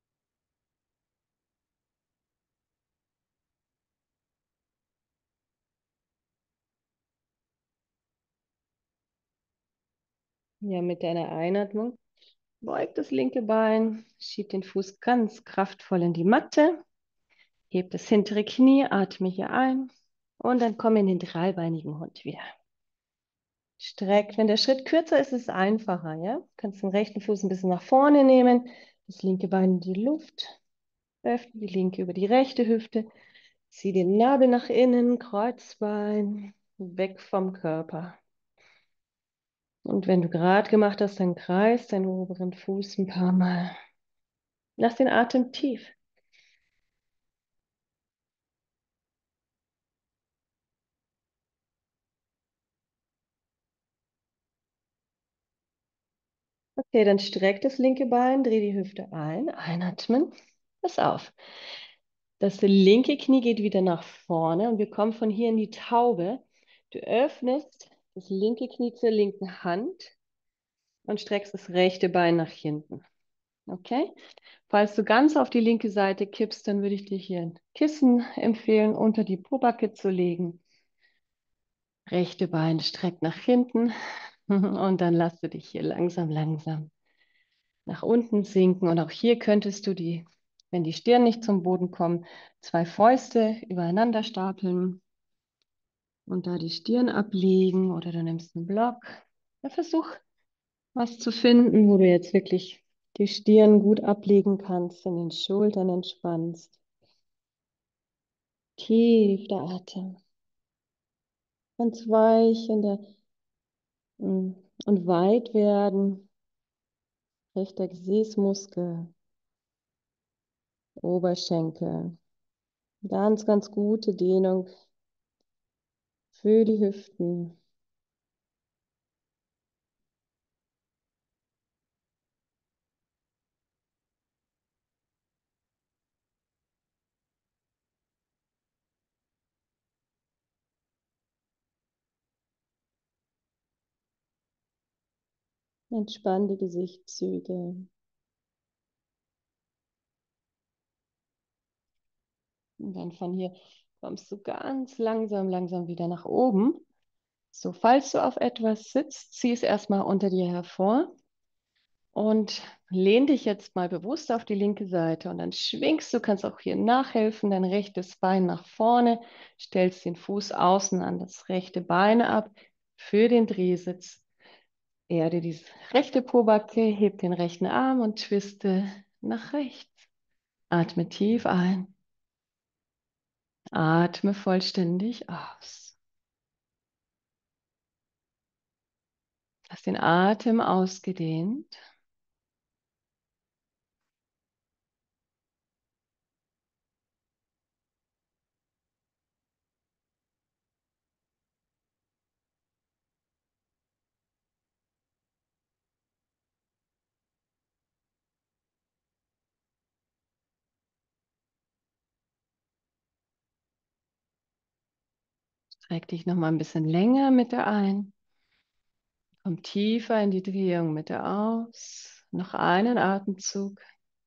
Ja, mit deiner Einatmung beug das linke Bein, schieb den Fuß ganz kraftvoll in die Matte, heb das hintere Knie, atme hier ein und dann komm in den dreibeinigen Hund wieder. Streck, wenn der Schritt kürzer ist, ist es einfacher, ja? Du kannst den rechten Fuß ein bisschen nach vorne nehmen, das linke Bein in die Luft, öffne die linke über die rechte Hüfte, zieh den Nabel nach innen, Kreuzbein, weg vom Körper. Und wenn du gerade gemacht hast, dann kreis deinen oberen Fuß ein paar Mal. Lass den Atem tief. Okay, dann streck das linke Bein, dreh die Hüfte ein, einatmen. Pass auf. Das linke Knie geht wieder nach vorne und wir kommen von hier in die Taube. Du öffnest das linke Knie zur linken Hand und streckst das rechte Bein nach hinten. Okay? Falls du ganz auf die linke Seite kippst, dann würde ich dir hier ein Kissen empfehlen, unter die Pobacke zu legen. Rechte Bein streckt nach hinten. Und dann lass du dich hier langsam, langsam nach unten sinken. Und auch hier könntest du die, wenn die Stirn nicht zum Boden kommt, zwei Fäuste übereinander stapeln und da die Stirn ablegen oder du nimmst einen Block. Ja, versuch was zu finden, wo du jetzt wirklich die Stirn gut ablegen kannst, in den Schultern entspannst. Tief der Atem. Ganz weich in der, mm, und weit werden. Rechter Gesäßmuskel, Oberschenkel. Ganz, ganz gute Dehnung für die Hüften. Entspann die Gesichtszüge. Und dann von hier kommst du ganz langsam, langsam wieder nach oben. So, falls du auf etwas sitzt, zieh es erstmal unter dir hervor und lehn dich jetzt mal bewusst auf die linke Seite und dann schwingst du, kannst auch hier nachhelfen, dein rechtes Bein nach vorne, stellst den Fuß außen an das rechte Bein ab für den Drehsitz. Erde die rechte Pobacke, heb den rechten Arm und twiste nach rechts. Atme tief ein. Atme vollständig aus. Lass den Atem ausgedehnt. Streck dich noch mal ein bisschen länger mit der ein. Komm tiefer in die Drehung mit der aus. Noch einen Atemzug.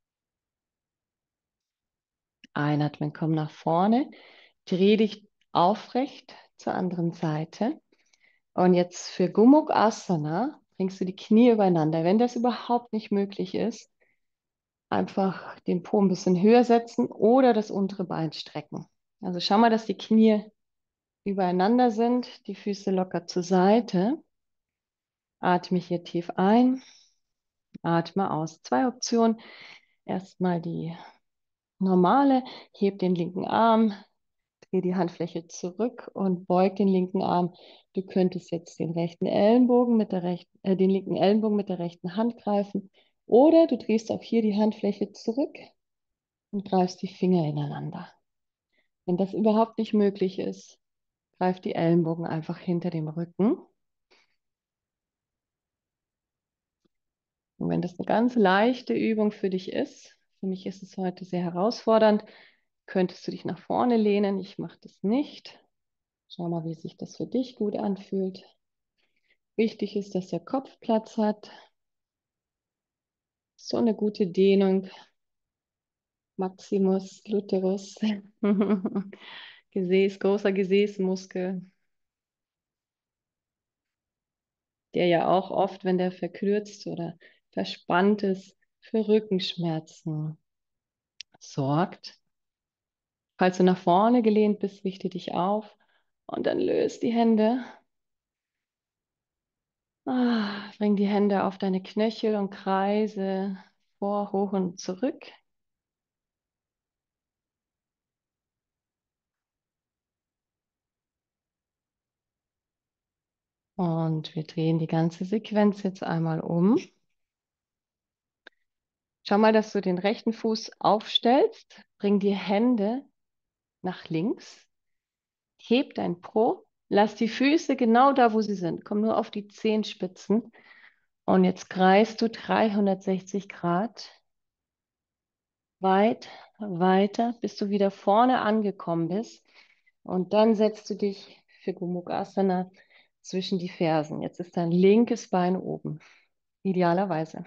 Einatmen, komm nach vorne. Dreh dich aufrecht zur anderen Seite. Und jetzt für Gomukh Asana bringst du die Knie übereinander. Wenn das überhaupt nicht möglich ist, einfach den Po ein bisschen höher setzen oder das untere Bein strecken. Also schau mal, dass die Knie übereinander sind, die Füße locker zur Seite. Atme hier tief ein, atme aus. Zwei Optionen. Erstmal die normale, heb den linken Arm, dreh die Handfläche zurück und beug den linken Arm. Du könntest jetzt den rechten Ellenbogen mit der rechten, äh, den linken Ellenbogen mit der rechten Hand greifen. Oder du drehst auch hier die Handfläche zurück und greifst die Finger ineinander. Wenn das überhaupt nicht möglich ist, greif die Ellenbogen einfach hinter dem Rücken. Und wenn das eine ganz leichte Übung für dich ist, für mich ist es heute sehr herausfordernd, könntest du dich nach vorne lehnen. Ich mache das nicht. Schau mal, wie sich das für dich gut anfühlt. Wichtig ist, dass der Kopf Platz hat. So eine gute Dehnung. Maximus Gluteus. Gesäß, großer Gesäßmuskel, der ja auch oft, wenn der verkürzt oder verspannt ist, für Rückenschmerzen sorgt. Falls du nach vorne gelehnt bist, richte dich auf und dann löst die Hände. Ah, bring die Hände auf deine Knöchel und kreise vor, hoch und zurück. Und wir drehen die ganze Sequenz jetzt einmal um. Schau mal, dass du den rechten Fuß aufstellst. Bring die Hände nach links. Heb dein Po. Lass die Füße genau da, wo sie sind. Komm nur auf die Zehenspitzen. Und jetzt kreist du dreihundertsechzig Grad. Weit, weiter, bis du wieder vorne angekommen bist. Und dann setzt du dich für Gomukh Asana zwischen die Fersen. Jetzt ist dein linkes Bein oben. Idealerweise.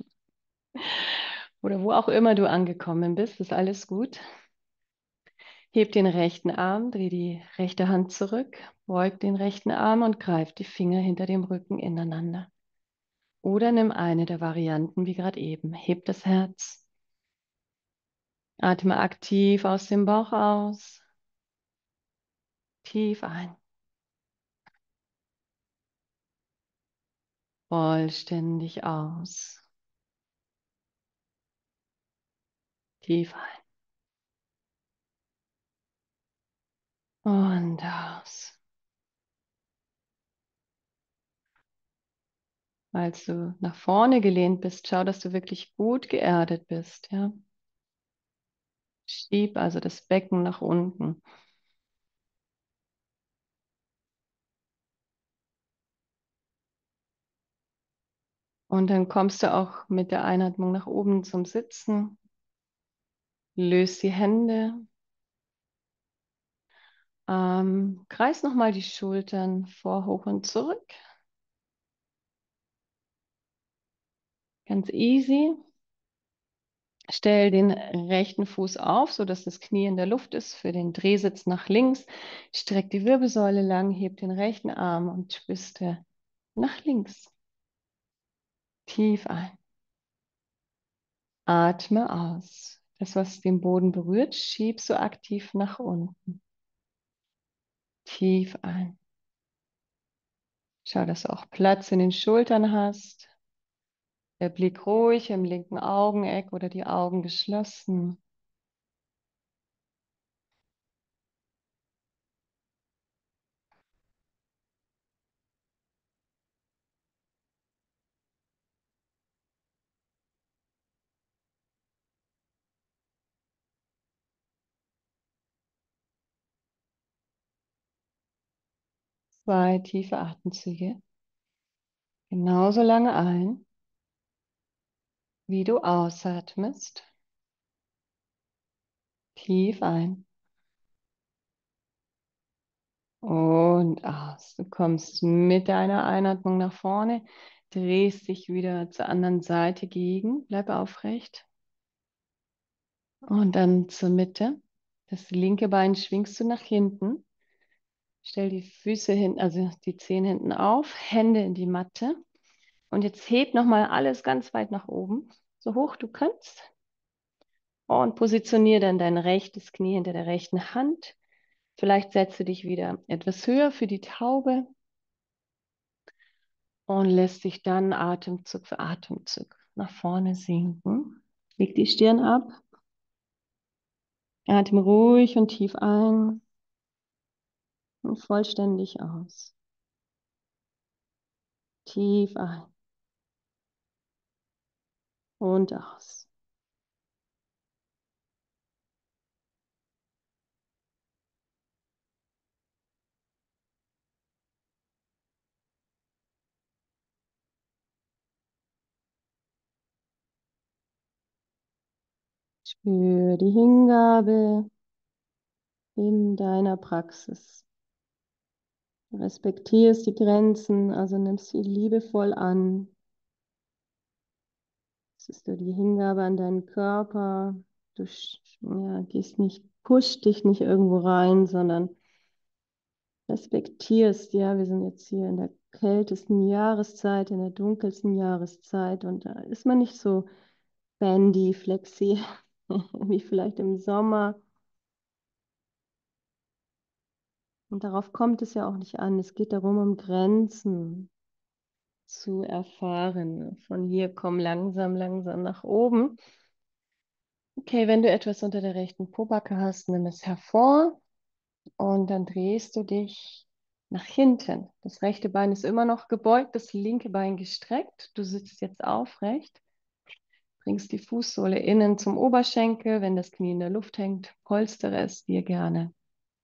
Oder wo auch immer du angekommen bist, ist alles gut. Heb den rechten Arm, dreh die rechte Hand zurück, beug den rechten Arm und greif die Finger hinter dem Rücken ineinander. Oder nimm eine der Varianten wie gerade eben. Heb das Herz. Atme aktiv aus dem Bauch aus. Tief ein. Vollständig aus. Tief ein. Und aus. Als du nach vorne gelehnt bist, schau, dass du wirklich gut geerdet bist. Ja? Schieb also das Becken nach unten. Und dann kommst du auch mit der Einatmung nach oben zum Sitzen. Löst die Hände. Ähm, kreis nochmal die Schultern vor, hoch und zurück. Ganz easy. Stell den rechten Fuß auf, sodass das Knie in der Luft ist, für den Drehsitz nach links. Streck die Wirbelsäule lang, heb den rechten Arm und twiste nach links. Tief ein. Atme aus. Das, was den Boden berührt, schieb so aktiv nach unten. Tief ein. Schau, dass du auch Platz in den Schultern hast. Der Blick ruhig im linken Augeneck oder die Augen geschlossen. Zwei tiefe Atemzüge. Genauso lange ein, wie du ausatmest. Tief ein und aus. Du kommst mit deiner Einatmung nach vorne, drehst dich wieder zur anderen Seite gegen, bleib aufrecht. Und dann zur Mitte. Das linke Bein schwingst du nach hinten. Stell die Füße hinten, also die Zehen hinten auf, Hände in die Matte. Und jetzt heb nochmal alles ganz weit nach oben, so hoch du kannst. Und positioniere dann dein rechtes Knie hinter der rechten Hand. Vielleicht setze dich wieder etwas höher für die Taube und lässt dich dann Atemzug für Atemzug nach vorne sinken. Leg die Stirn ab. Atme ruhig und tief ein und vollständig aus. Tief ein und aus. Spür die Hingabe in deiner Praxis. Du respektierst die Grenzen, also nimmst sie liebevoll an. Es ist so die Hingabe an deinen Körper. Du ja, gehst nicht, pusht dich nicht irgendwo rein, sondern respektierst, ja, wir sind jetzt hier in der kältesten Jahreszeit, in der dunkelsten Jahreszeit und da ist man nicht so bandy, flexi, wie vielleicht im Sommer. Und darauf kommt es ja auch nicht an. Es geht darum, um Grenzen zu erfahren. Von hier komm langsam, langsam nach oben. Okay, wenn du etwas unter der rechten Pobacke hast, nimm es hervor und dann drehst du dich nach hinten. Das rechte Bein ist immer noch gebeugt, das linke Bein gestreckt. Du sitzt jetzt aufrecht, bringst die Fußsohle innen zum Oberschenkel. Wenn das Knie in der Luft hängt, polstere es dir gerne.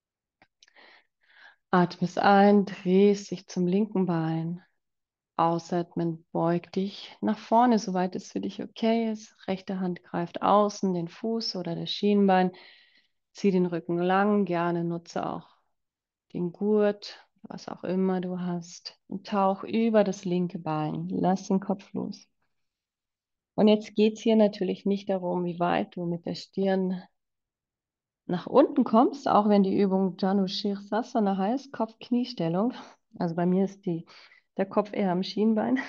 Atmest ein, drehst dich zum linken Bein. Ausatmen, beug dich nach vorne, soweit es für dich okay ist. Rechte Hand greift außen den Fuß oder das Schienbein. Zieh den Rücken lang, gerne nutze auch den Gurt, was auch immer du hast. Und tauch über das linke Bein. Lass den Kopf los. Und jetzt geht es hier natürlich nicht darum, wie weit du mit der Stirn nach unten kommst, auch wenn die Übung Janu Shirsasana heißt, Kopf-Kniestellung. Also bei mir ist die, der Kopf eher am Schienbein.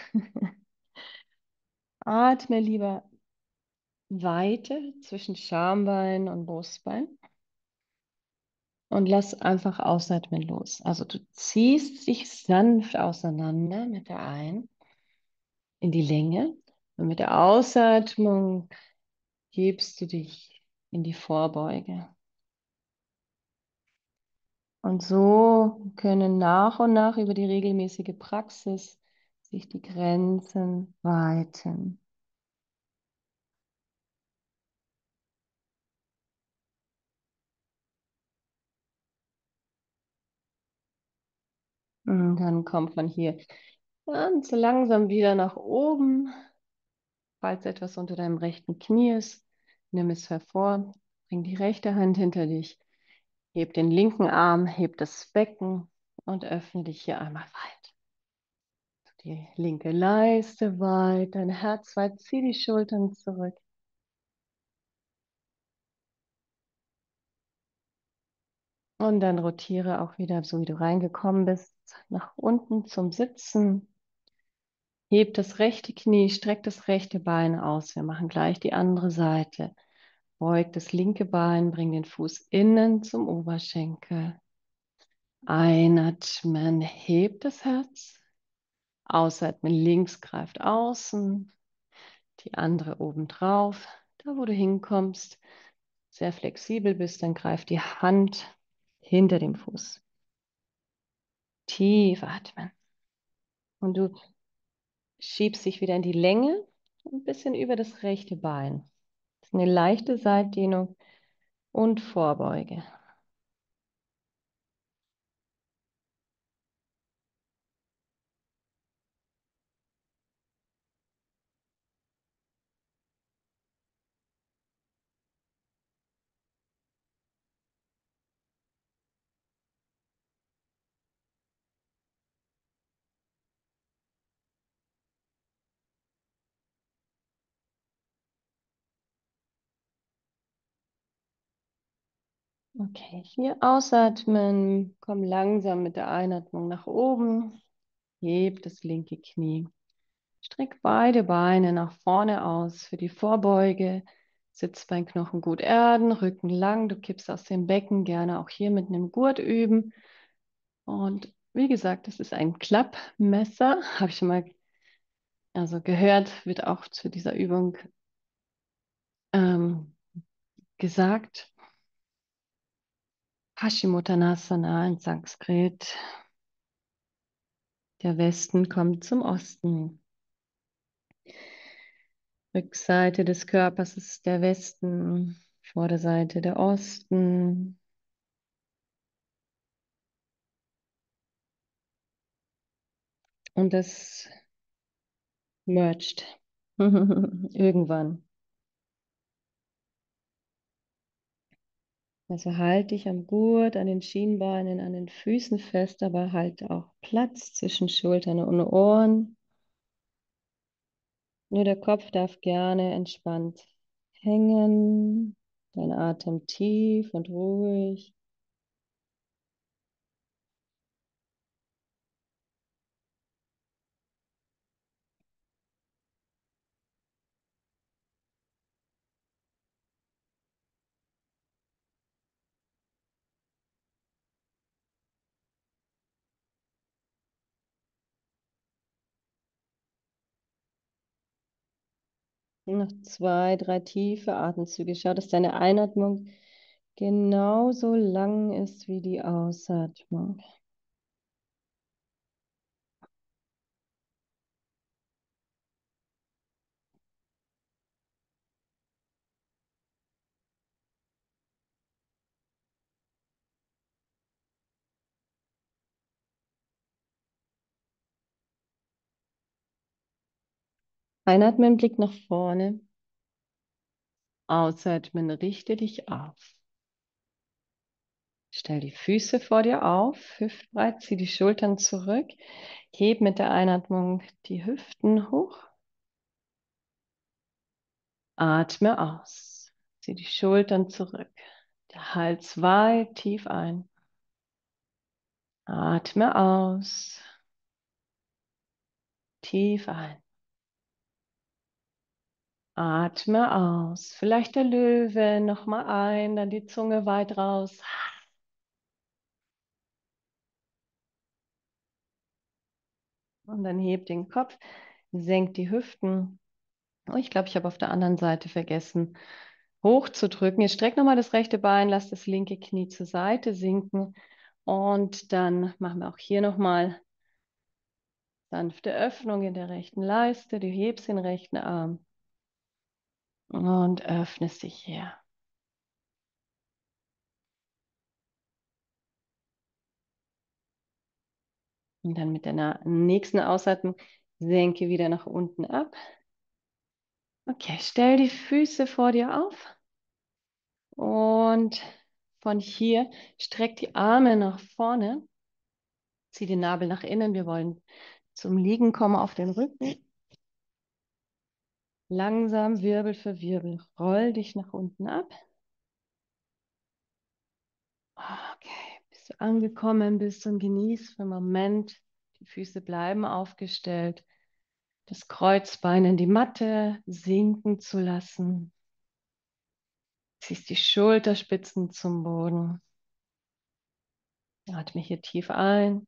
Atme lieber Weite zwischen Schambein und Brustbein und lass einfach ausatmen los. Also du ziehst dich sanft auseinander mit der Ein- in die Länge und mit der Ausatmung gibst du dich in die Vorbeuge. Und so können nach und nach über die regelmäßige Praxis sich die Grenzen weiten. Und dann kommt man hier ganz langsam wieder nach oben. Falls etwas unter deinem rechten Knie ist, nimm es hervor, bring die rechte Hand hinter dich, heb den linken Arm, heb das Becken und öffne dich hier einmal weit. Die linke Leiste weit, dein Herz weit, zieh die Schultern zurück. Und dann rotiere auch wieder, so wie du reingekommen bist, nach unten zum Sitzen. Heb das rechte Knie, streck das rechte Bein aus. Wir machen gleich die andere Seite. Beug das linke Bein, bring den Fuß innen zum Oberschenkel. Einatmen, heb das Herz. Ausatmen, links greift außen. Die andere oben drauf. Da, wo du hinkommst, sehr flexibel bist, dann greif die Hand hinter dem Fuß. Tief atmen. Und du schiebst dich wieder in die Länge, ein bisschen über das rechte Bein. Das ist eine leichte Seitdehnung und Vorbeuge. Okay, hier ausatmen, komm langsam mit der Einatmung nach oben, heb das linke Knie. Streck beide Beine nach vorne aus für die Vorbeuge. Sitzbeinknochen gut erden, Rücken lang. Du kippst aus dem Becken, gerne auch hier mit einem Gurt üben. Und wie gesagt, das ist ein Klappmesser. Habe ich schon mal also gehört, wird auch zu dieser Übung ähm, gesagt. Paschimottanasana in Sanskrit. Der Westen kommt zum Osten. Rückseite des Körpers ist der Westen, Vorderseite der Osten. Und das merged. Irgendwann. Also halt dich am Gurt, an den Schienbeinen, an den Füßen fest, aber halt auch Platz zwischen Schultern und Ohren. Nur der Kopf darf gerne entspannt hängen. Dein Atem tief und ruhig. Noch zwei, drei tiefe Atemzüge. Schau, dass deine Einatmung genauso lang ist wie die Ausatmung. Einatmen, Blick nach vorne. Ausatmen, richte dich auf. Stell die Füße vor dir auf, hüftbreit, zieh die Schultern zurück. Heb mit der Einatmung die Hüften hoch. Atme aus. Zieh die Schultern zurück. Der Hals weit, tief ein. Atme aus. Tief ein. Atme aus. Vielleicht der Löwe. Nochmal ein, dann die Zunge weit raus. Und dann heb den Kopf, senk die Hüften. Oh, ich glaube, ich habe auf der anderen Seite vergessen, hochzudrücken. Jetzt streck nochmal das rechte Bein, lass das linke Knie zur Seite sinken. Und dann machen wir auch hier nochmal sanfte Öffnung in der rechten Leiste. Du hebst den rechten Arm und öffnest dich hier. Und dann mit der nächsten Ausatmung senke wieder nach unten ab. Okay, stell die Füße vor dir auf und von hier streck die Arme nach vorne. Zieh den Nabel nach innen. Wir wollen zum Liegen kommen auf den Rücken. Langsam Wirbel für Wirbel. Roll dich nach unten ab. Okay, bis du angekommen bist und genieß für einen Moment. Die Füße bleiben aufgestellt. Das Kreuzbein in die Matte sinken zu lassen. Ziehst die Schulterspitzen zum Boden. Atme hier tief ein.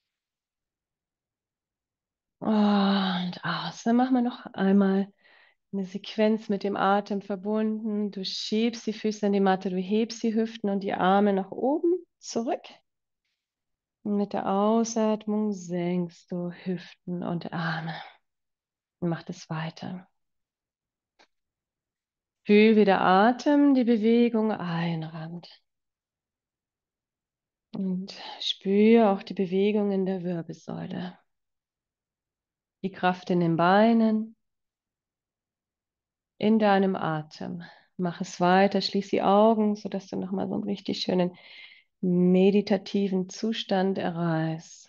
Und aus. Dann machen wir noch einmal eine Sequenz mit dem Atem verbunden. Du schiebst die Füße in die Matte, du hebst die Hüften und die Arme nach oben, zurück. Und mit der Ausatmung senkst du Hüften und Arme. Und mach das weiter. Fühl, wie der Atem die Bewegung einrahmt. Und spür auch die Bewegung in der Wirbelsäule. Die Kraft in den Beinen, in deinem Atem. Mach es weiter, schließ die Augen, sodass du nochmal so einen richtig schönen meditativen Zustand erreichst.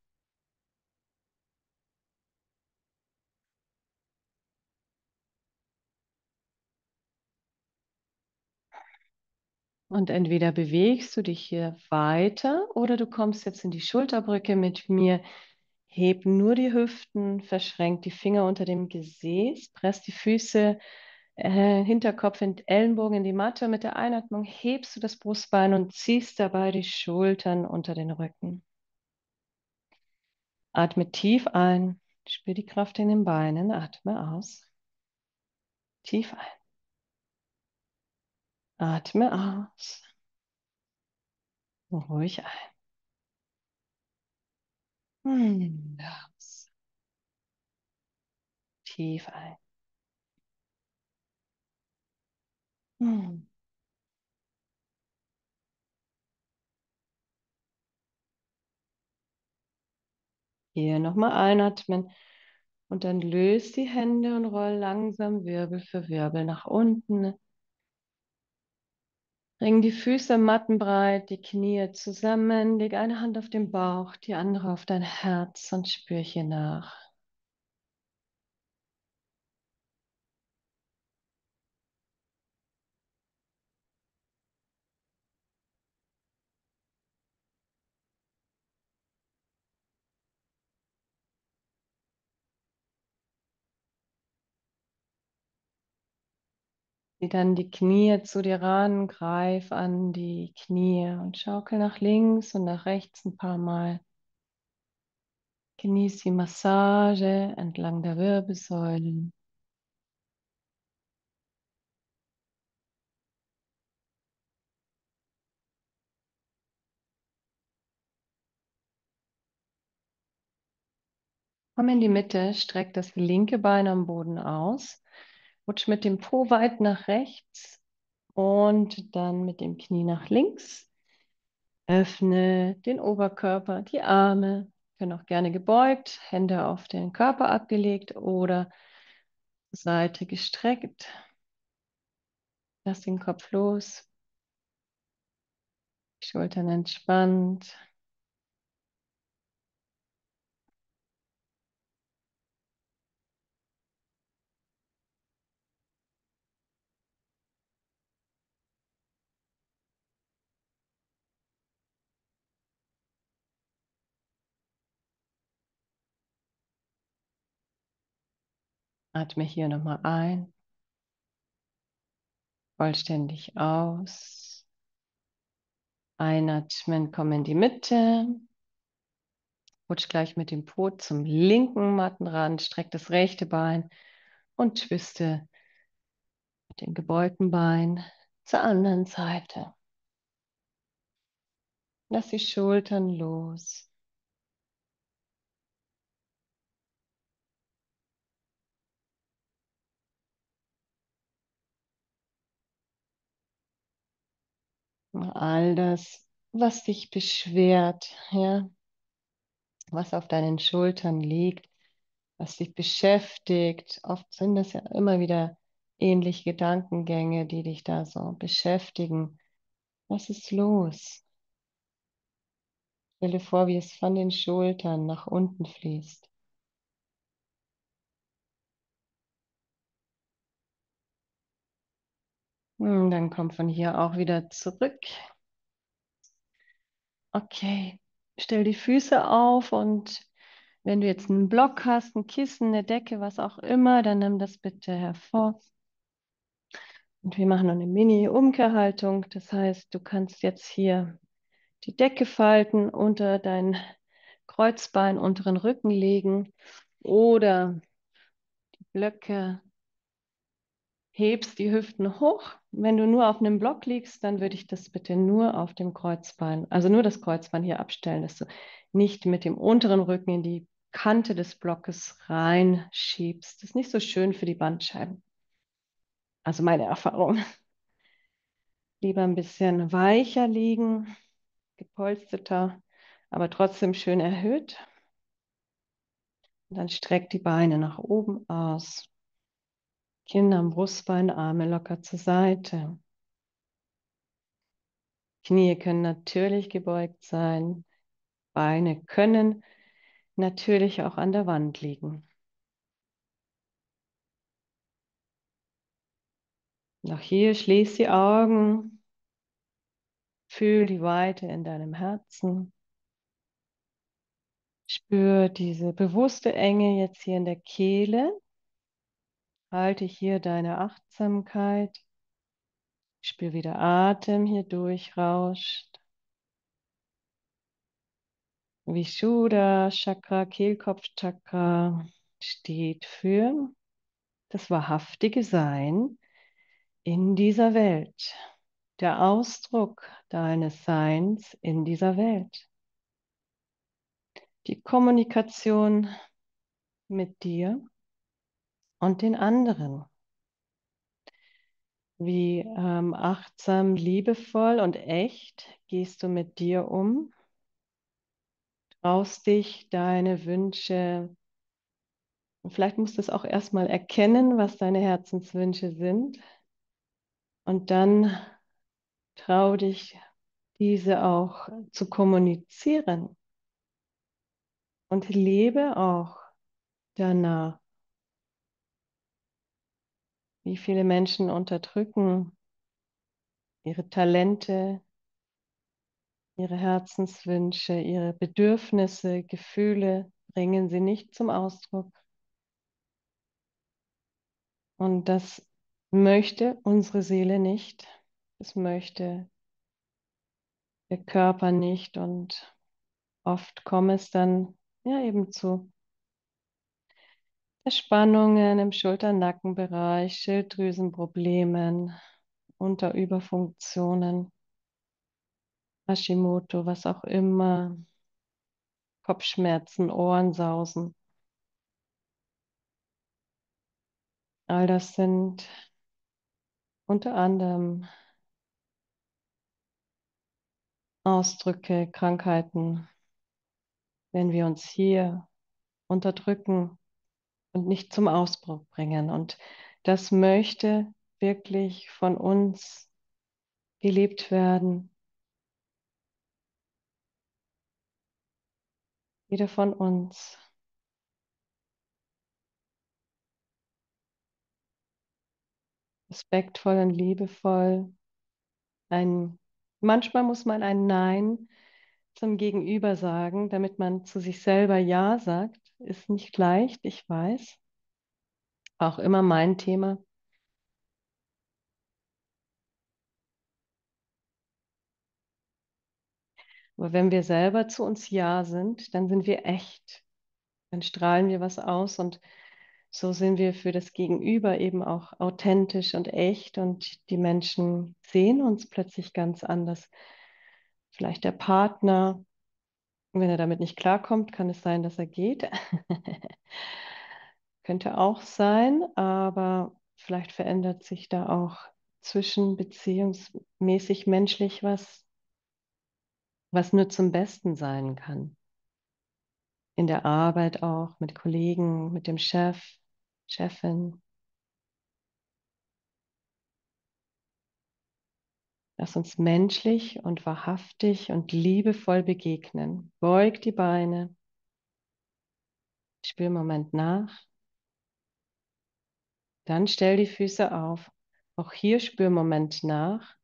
Und entweder bewegst du dich hier weiter oder du kommst jetzt in die Schulterbrücke mit mir. Heb nur die Hüften, verschränk die Finger unter dem Gesäß, press die Füße, äh, Hinterkopf und Ellenbogen in die Matte. Mit der Einatmung hebst du das Brustbein und ziehst dabei die Schultern unter den Rücken. Atme tief ein, spür die Kraft in den Beinen, atme aus. Tief ein. Atme aus. Ruhig ein. Und aus. Tief ein. Hm. Hier nochmal einatmen und dann löst die Hände und roll langsam Wirbel für Wirbel nach unten. Bring die Füße mattenbreit, die Knie zusammen, leg eine Hand auf den Bauch, die andere auf dein Herz und spür hier nach. Zieh dann die Knie zu dir ran, greif an die Knie und schaukel nach links und nach rechts ein paar Mal. Genieß die Massage entlang der Wirbelsäulen. Komm in die Mitte, streck das linke Bein am Boden aus, rutsch mit dem Po weit nach rechts und dann mit dem Knie nach links. Öffne den Oberkörper, die Arme, können auch gerne gebeugt, Hände auf den Körper abgelegt oder Seite gestreckt. Lass den Kopf los, die Schultern entspannt. Atme hier nochmal ein, vollständig aus. Einatmen, komm in die Mitte. Rutsch gleich mit dem Po zum linken Mattenrand, streck das rechte Bein und twiste mit dem gebeugten Bein zur anderen Seite. Lass die Schultern los. All das, was dich beschwert, ja, was auf deinen Schultern liegt, was dich beschäftigt. Oft sind es ja immer wieder ähnliche Gedankengänge, die dich da so beschäftigen. Was ist los? Stell dir vor, wie es von den Schultern nach unten fließt. Hm, Dann komm von hier auch wieder zurück. Okay, stell die Füße auf und wenn du jetzt einen Block hast, ein Kissen, eine Decke, was auch immer, dann nimm das bitte hervor. Und wir machen noch eine Mini-Umkehrhaltung. Das heißt, du kannst jetzt hier die Decke falten, unter dein Kreuzbein, unteren Rücken legen oder die Blöcke, hebst die Hüften hoch. Wenn du nur auf einem Block liegst, dann würde ich das bitte nur auf dem Kreuzbein, also nur das Kreuzbein hier abstellen, dass du nicht mit dem unteren Rücken in die Kante des Blockes reinschiebst. Das ist nicht so schön für die Bandscheiben. Also meine Erfahrung. Lieber ein bisschen weicher liegen, gepolsterter, aber trotzdem schön erhöht. Und dann streck die Beine nach oben aus. Kinn am Brustbein, Arme locker zur Seite. Knie können natürlich gebeugt sein. Beine können natürlich auch an der Wand liegen. Und auch hier schließ die Augen. Fühl die Weite in deinem Herzen. Spür diese bewusste Enge jetzt hier in der Kehle. Halte hier deine Achtsamkeit. Spür, wie der Atem hier durchrauscht. Vishuddha Chakra, Kehlkopfchakra steht für das wahrhaftige Sein in dieser Welt. Der Ausdruck deines Seins in dieser Welt. Die Kommunikation mit dir und den anderen. Wie ähm, achtsam, liebevoll und echt gehst du mit dir um? Traust dich deine Wünsche, und vielleicht musst du es auch erstmal erkennen, was deine Herzenswünsche sind. Und dann trau dich, diese auch zu kommunizieren. Und lebe auch danach. Wie viele Menschen unterdrücken ihre Talente, ihre Herzenswünsche, ihre Bedürfnisse, Gefühle, bringen sie nicht zum Ausdruck. Und das möchte unsere Seele nicht. Das möchte der Körper nicht. Und oft kommt es dann ja eben zu Verspannungen im Schulter-Nackenbereich, Schilddrüsenproblemen, Unterüberfunktionen, Hashimoto, was auch immer, Kopfschmerzen, Ohrensausen. All das sind unter anderem Ausdrücke, Krankheiten, wenn wir uns hier unterdrücken und nicht zum Ausbruch bringen. Und das möchte wirklich von uns gelebt werden. Jeder von uns. Respektvoll und liebevoll. Ein, manchmal muss man ein Nein zum Gegenüber sagen, damit man zu sich selber Ja sagt. Ist nicht leicht, ich weiß. Auch immer mein Thema. Aber wenn wir selber zu uns Ja sind, dann sind wir echt. Dann strahlen wir was aus und so sind wir für das Gegenüber eben auch authentisch und echt und die Menschen sehen uns plötzlich ganz anders. Vielleicht der Partner, wenn er damit nicht klarkommt, kann es sein, dass er geht. Könnte auch sein, aber vielleicht verändert sich da auch zwischen beziehungsmäßig menschlich was, was nur zum Besten sein kann. In der Arbeit auch, mit Kollegen, mit dem Chef, Chefin. Lass uns menschlich und wahrhaftig und liebevoll begegnen. Beug die Beine, spür einen Moment nach, dann stell die Füße auf. Auch hier spür einen Moment nach,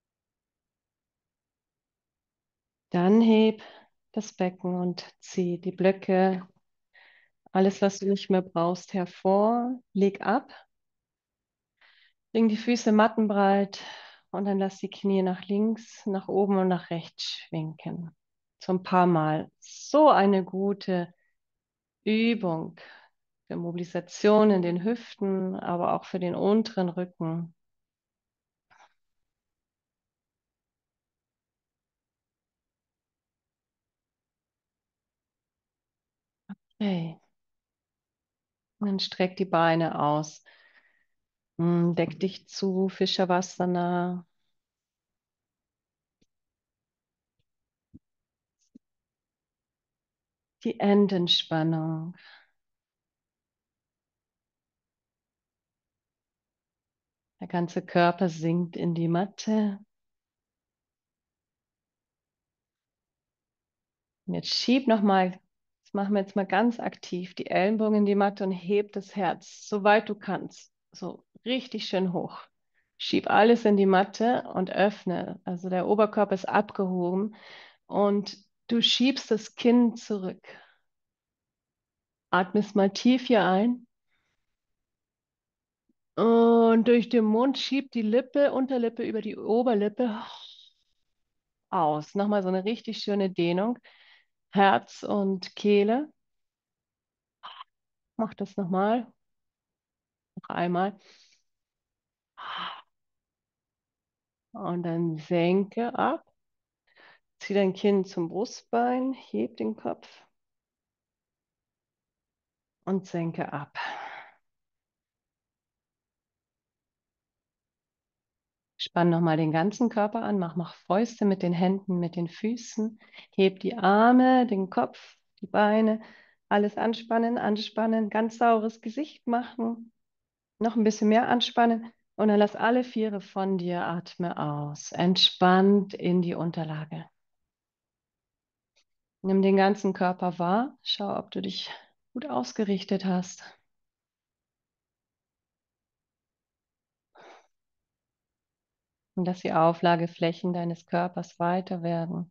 dann heb das Becken und zieh die Blöcke, alles, was du nicht mehr brauchst, hervor. Leg ab, bring die Füße mattenbreit und dann lass die Knie nach links, nach oben und nach rechts schwenken. So ein paar Mal. So eine gute Übung für Mobilisation in den Hüften, aber auch für den unteren Rücken. Okay. Und dann streck die Beine aus. Hm, Deck dich zu, für Shavasana. Die Endentspannung. Der ganze Körper sinkt in die Matte. Und jetzt schieb nochmal, das machen wir jetzt mal ganz aktiv, die Ellenbogen in die Matte und heb das Herz, so weit du kannst. So richtig schön hoch. Schieb alles in die Matte und öffne. Also der Oberkörper ist abgehoben und du schiebst das Kinn zurück. Atmest mal tief hier ein und durch den Mund schieb die Lippe, Unterlippe über die Oberlippe aus. Nochmal so eine richtig schöne Dehnung. Herz und Kehle. Mach das nochmal. Noch einmal. Und dann senke ab. Zieh dein Kinn zum Brustbein, heb den Kopf und senke ab. Spann nochmal den ganzen Körper an, mach, mach Fäuste mit den Händen, mit den Füßen, heb die Arme, den Kopf, die Beine, alles anspannen, anspannen, ganz saures Gesicht machen, noch ein bisschen mehr anspannen und dann lass alle Viere von dir, atme aus, entspannt in die Unterlage. Nimm den ganzen Körper wahr, schau, ob du dich gut ausgerichtet hast. Und dass die Auflageflächen deines Körpers weiter werden.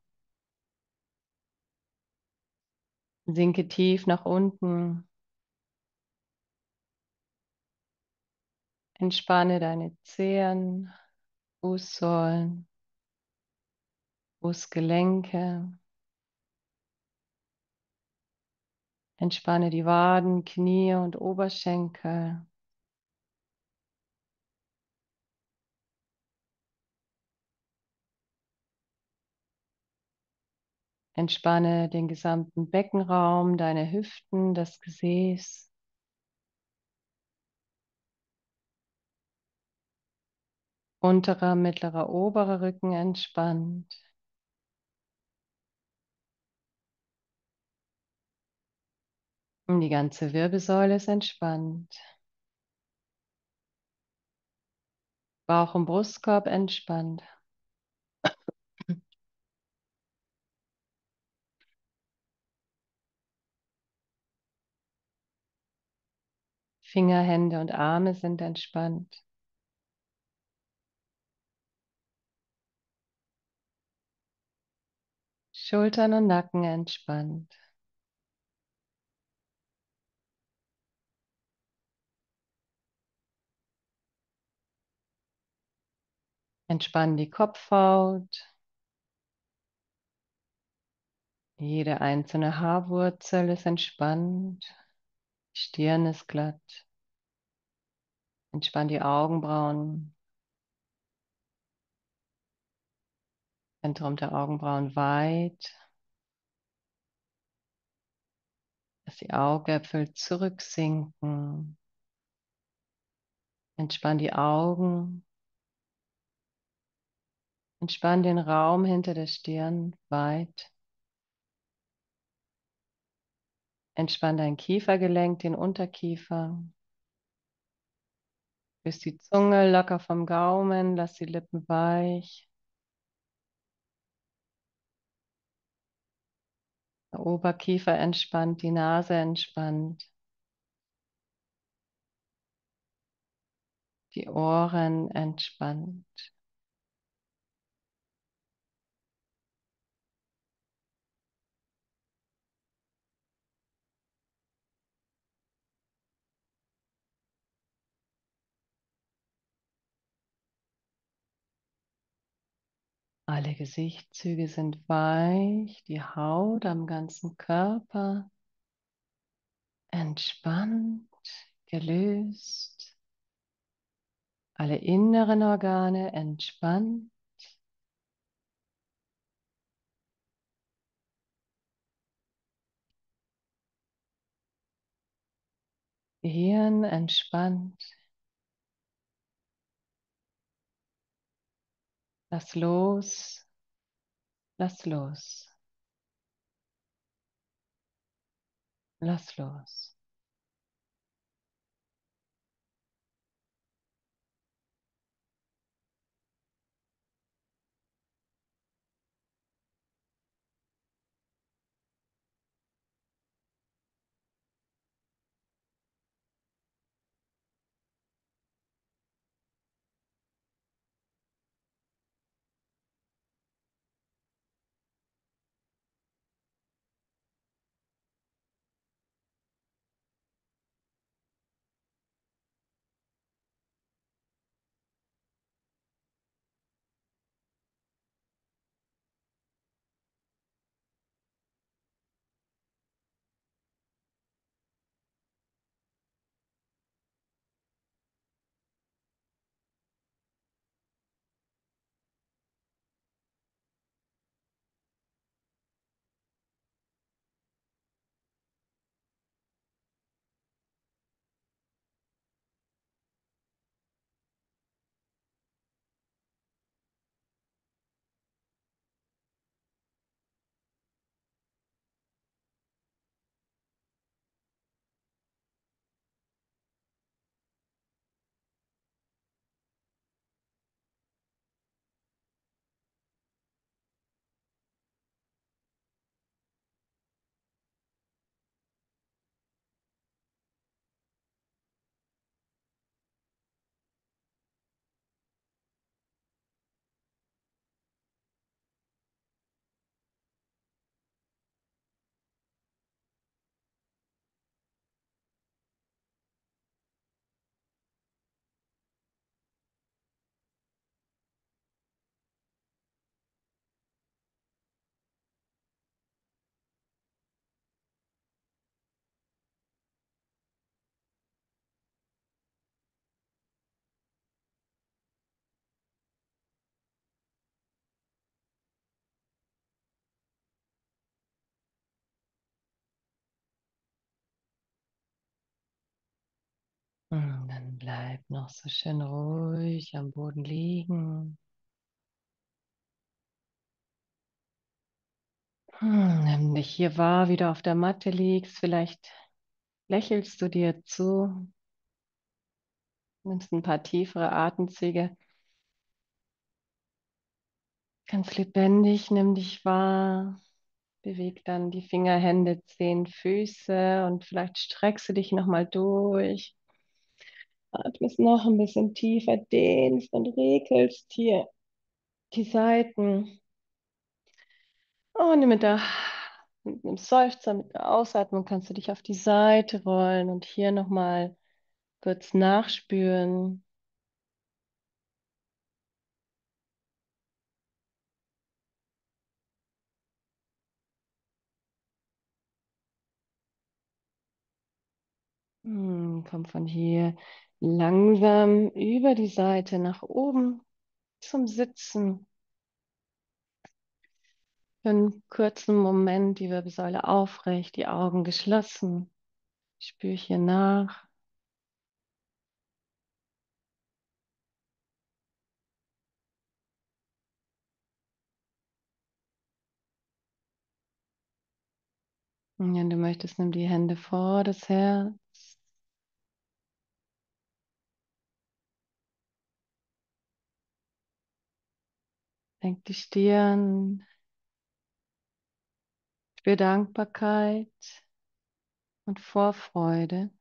Sinke tief nach unten. Entspanne deine Zehen, Fußsohlen, Fußgelenke. Entspanne die Waden, Knie und Oberschenkel. Entspanne den gesamten Beckenraum, deine Hüften, das Gesäß. Unterer, mittlerer, oberer Rücken entspannt. Und die ganze Wirbelsäule ist entspannt. Bauch- und Brustkorb entspannt. Finger, Hände und Arme sind entspannt. Schultern und Nacken entspannt. Entspann die Kopfhaut. Jede einzelne Haarwurzel ist entspannt. Die Stirn ist glatt. Entspann die Augenbrauen. Zentrum der Augenbrauen weit. Lass die Augäpfel zurücksinken. Entspann die Augen. Entspann den Raum hinter der Stirn weit. Entspann dein Kiefergelenk, den Unterkiefer. Löst die Zunge locker vom Gaumen. Lass die Lippen weich. Der Oberkiefer entspannt, die Nase entspannt. Die Ohren entspannt. Alle Gesichtszüge sind weich, die Haut am ganzen Körper entspannt, gelöst. Alle inneren Organe entspannt. Gehirn entspannt. Lass los, lass los, lass los. Und dann bleib noch so schön ruhig am Boden liegen. Hm, nimm dich hier wahr, wie du auf der Matte liegst. Vielleicht lächelst du dir zu, nimmst ein paar tiefere Atemzüge. Ganz lebendig, nimm dich wahr. Beweg dann die Finger, Hände, Zehen, Füße und vielleicht streckst du dich nochmal durch. Atmest noch ein bisschen tiefer, dehnst und regelst hier die Seiten. Und mit der, mit einem Seufzer, mit der Ausatmung kannst du dich auf die Seite rollen und hier nochmal kurz nachspüren. Hm, komm von hier langsam über die Seite nach oben zum Sitzen. Für einen kurzen Moment die Wirbelsäule aufrecht, die Augen geschlossen. Spür hier nach. Und wenn du möchtest, nimm die Hände vor das Herz. Senk die Stirn. Spür Dankbarkeit und Vorfreude.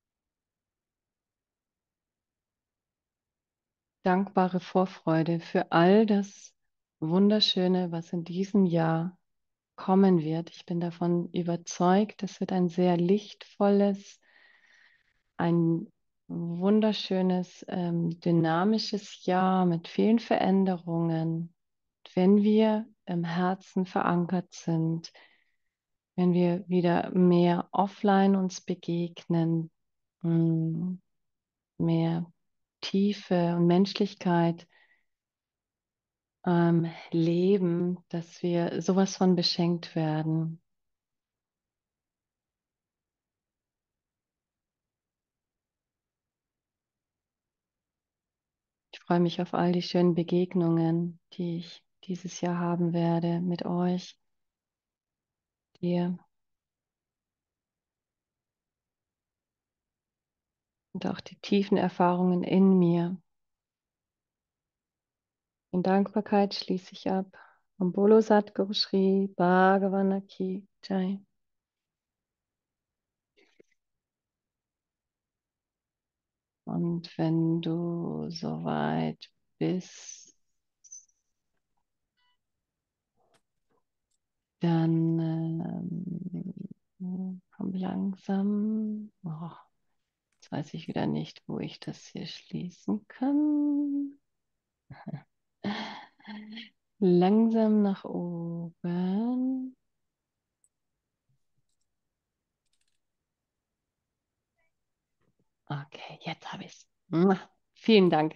Dankbare Vorfreude für all das Wunderschöne, was in diesem Jahr kommen wird. Ich bin davon überzeugt, es wird ein sehr lichtvolles, ein wunderschönes, ähm, dynamisches Jahr mit vielen Veränderungen. Wenn wir im Herzen verankert sind, wenn wir wieder mehr offline uns begegnen, mm, mehr Tiefe und Menschlichkeit ähm, leben, dass wir sowas von beschenkt werden. Ich freue mich auf all die schönen Begegnungen, die ich dieses Jahr haben werde mit euch, dir und auch die tiefen Erfahrungen in mir. In Dankbarkeit schließe ich ab. Ambolo Sadhguru Shri Bhagavana Ki Jai. Und wenn du soweit bist, dann ähm, komm langsam. Oh, jetzt weiß ich wieder nicht, wo ich das hier schließen kann. Langsam nach oben. Okay, jetzt habe ich es. Vielen Dank.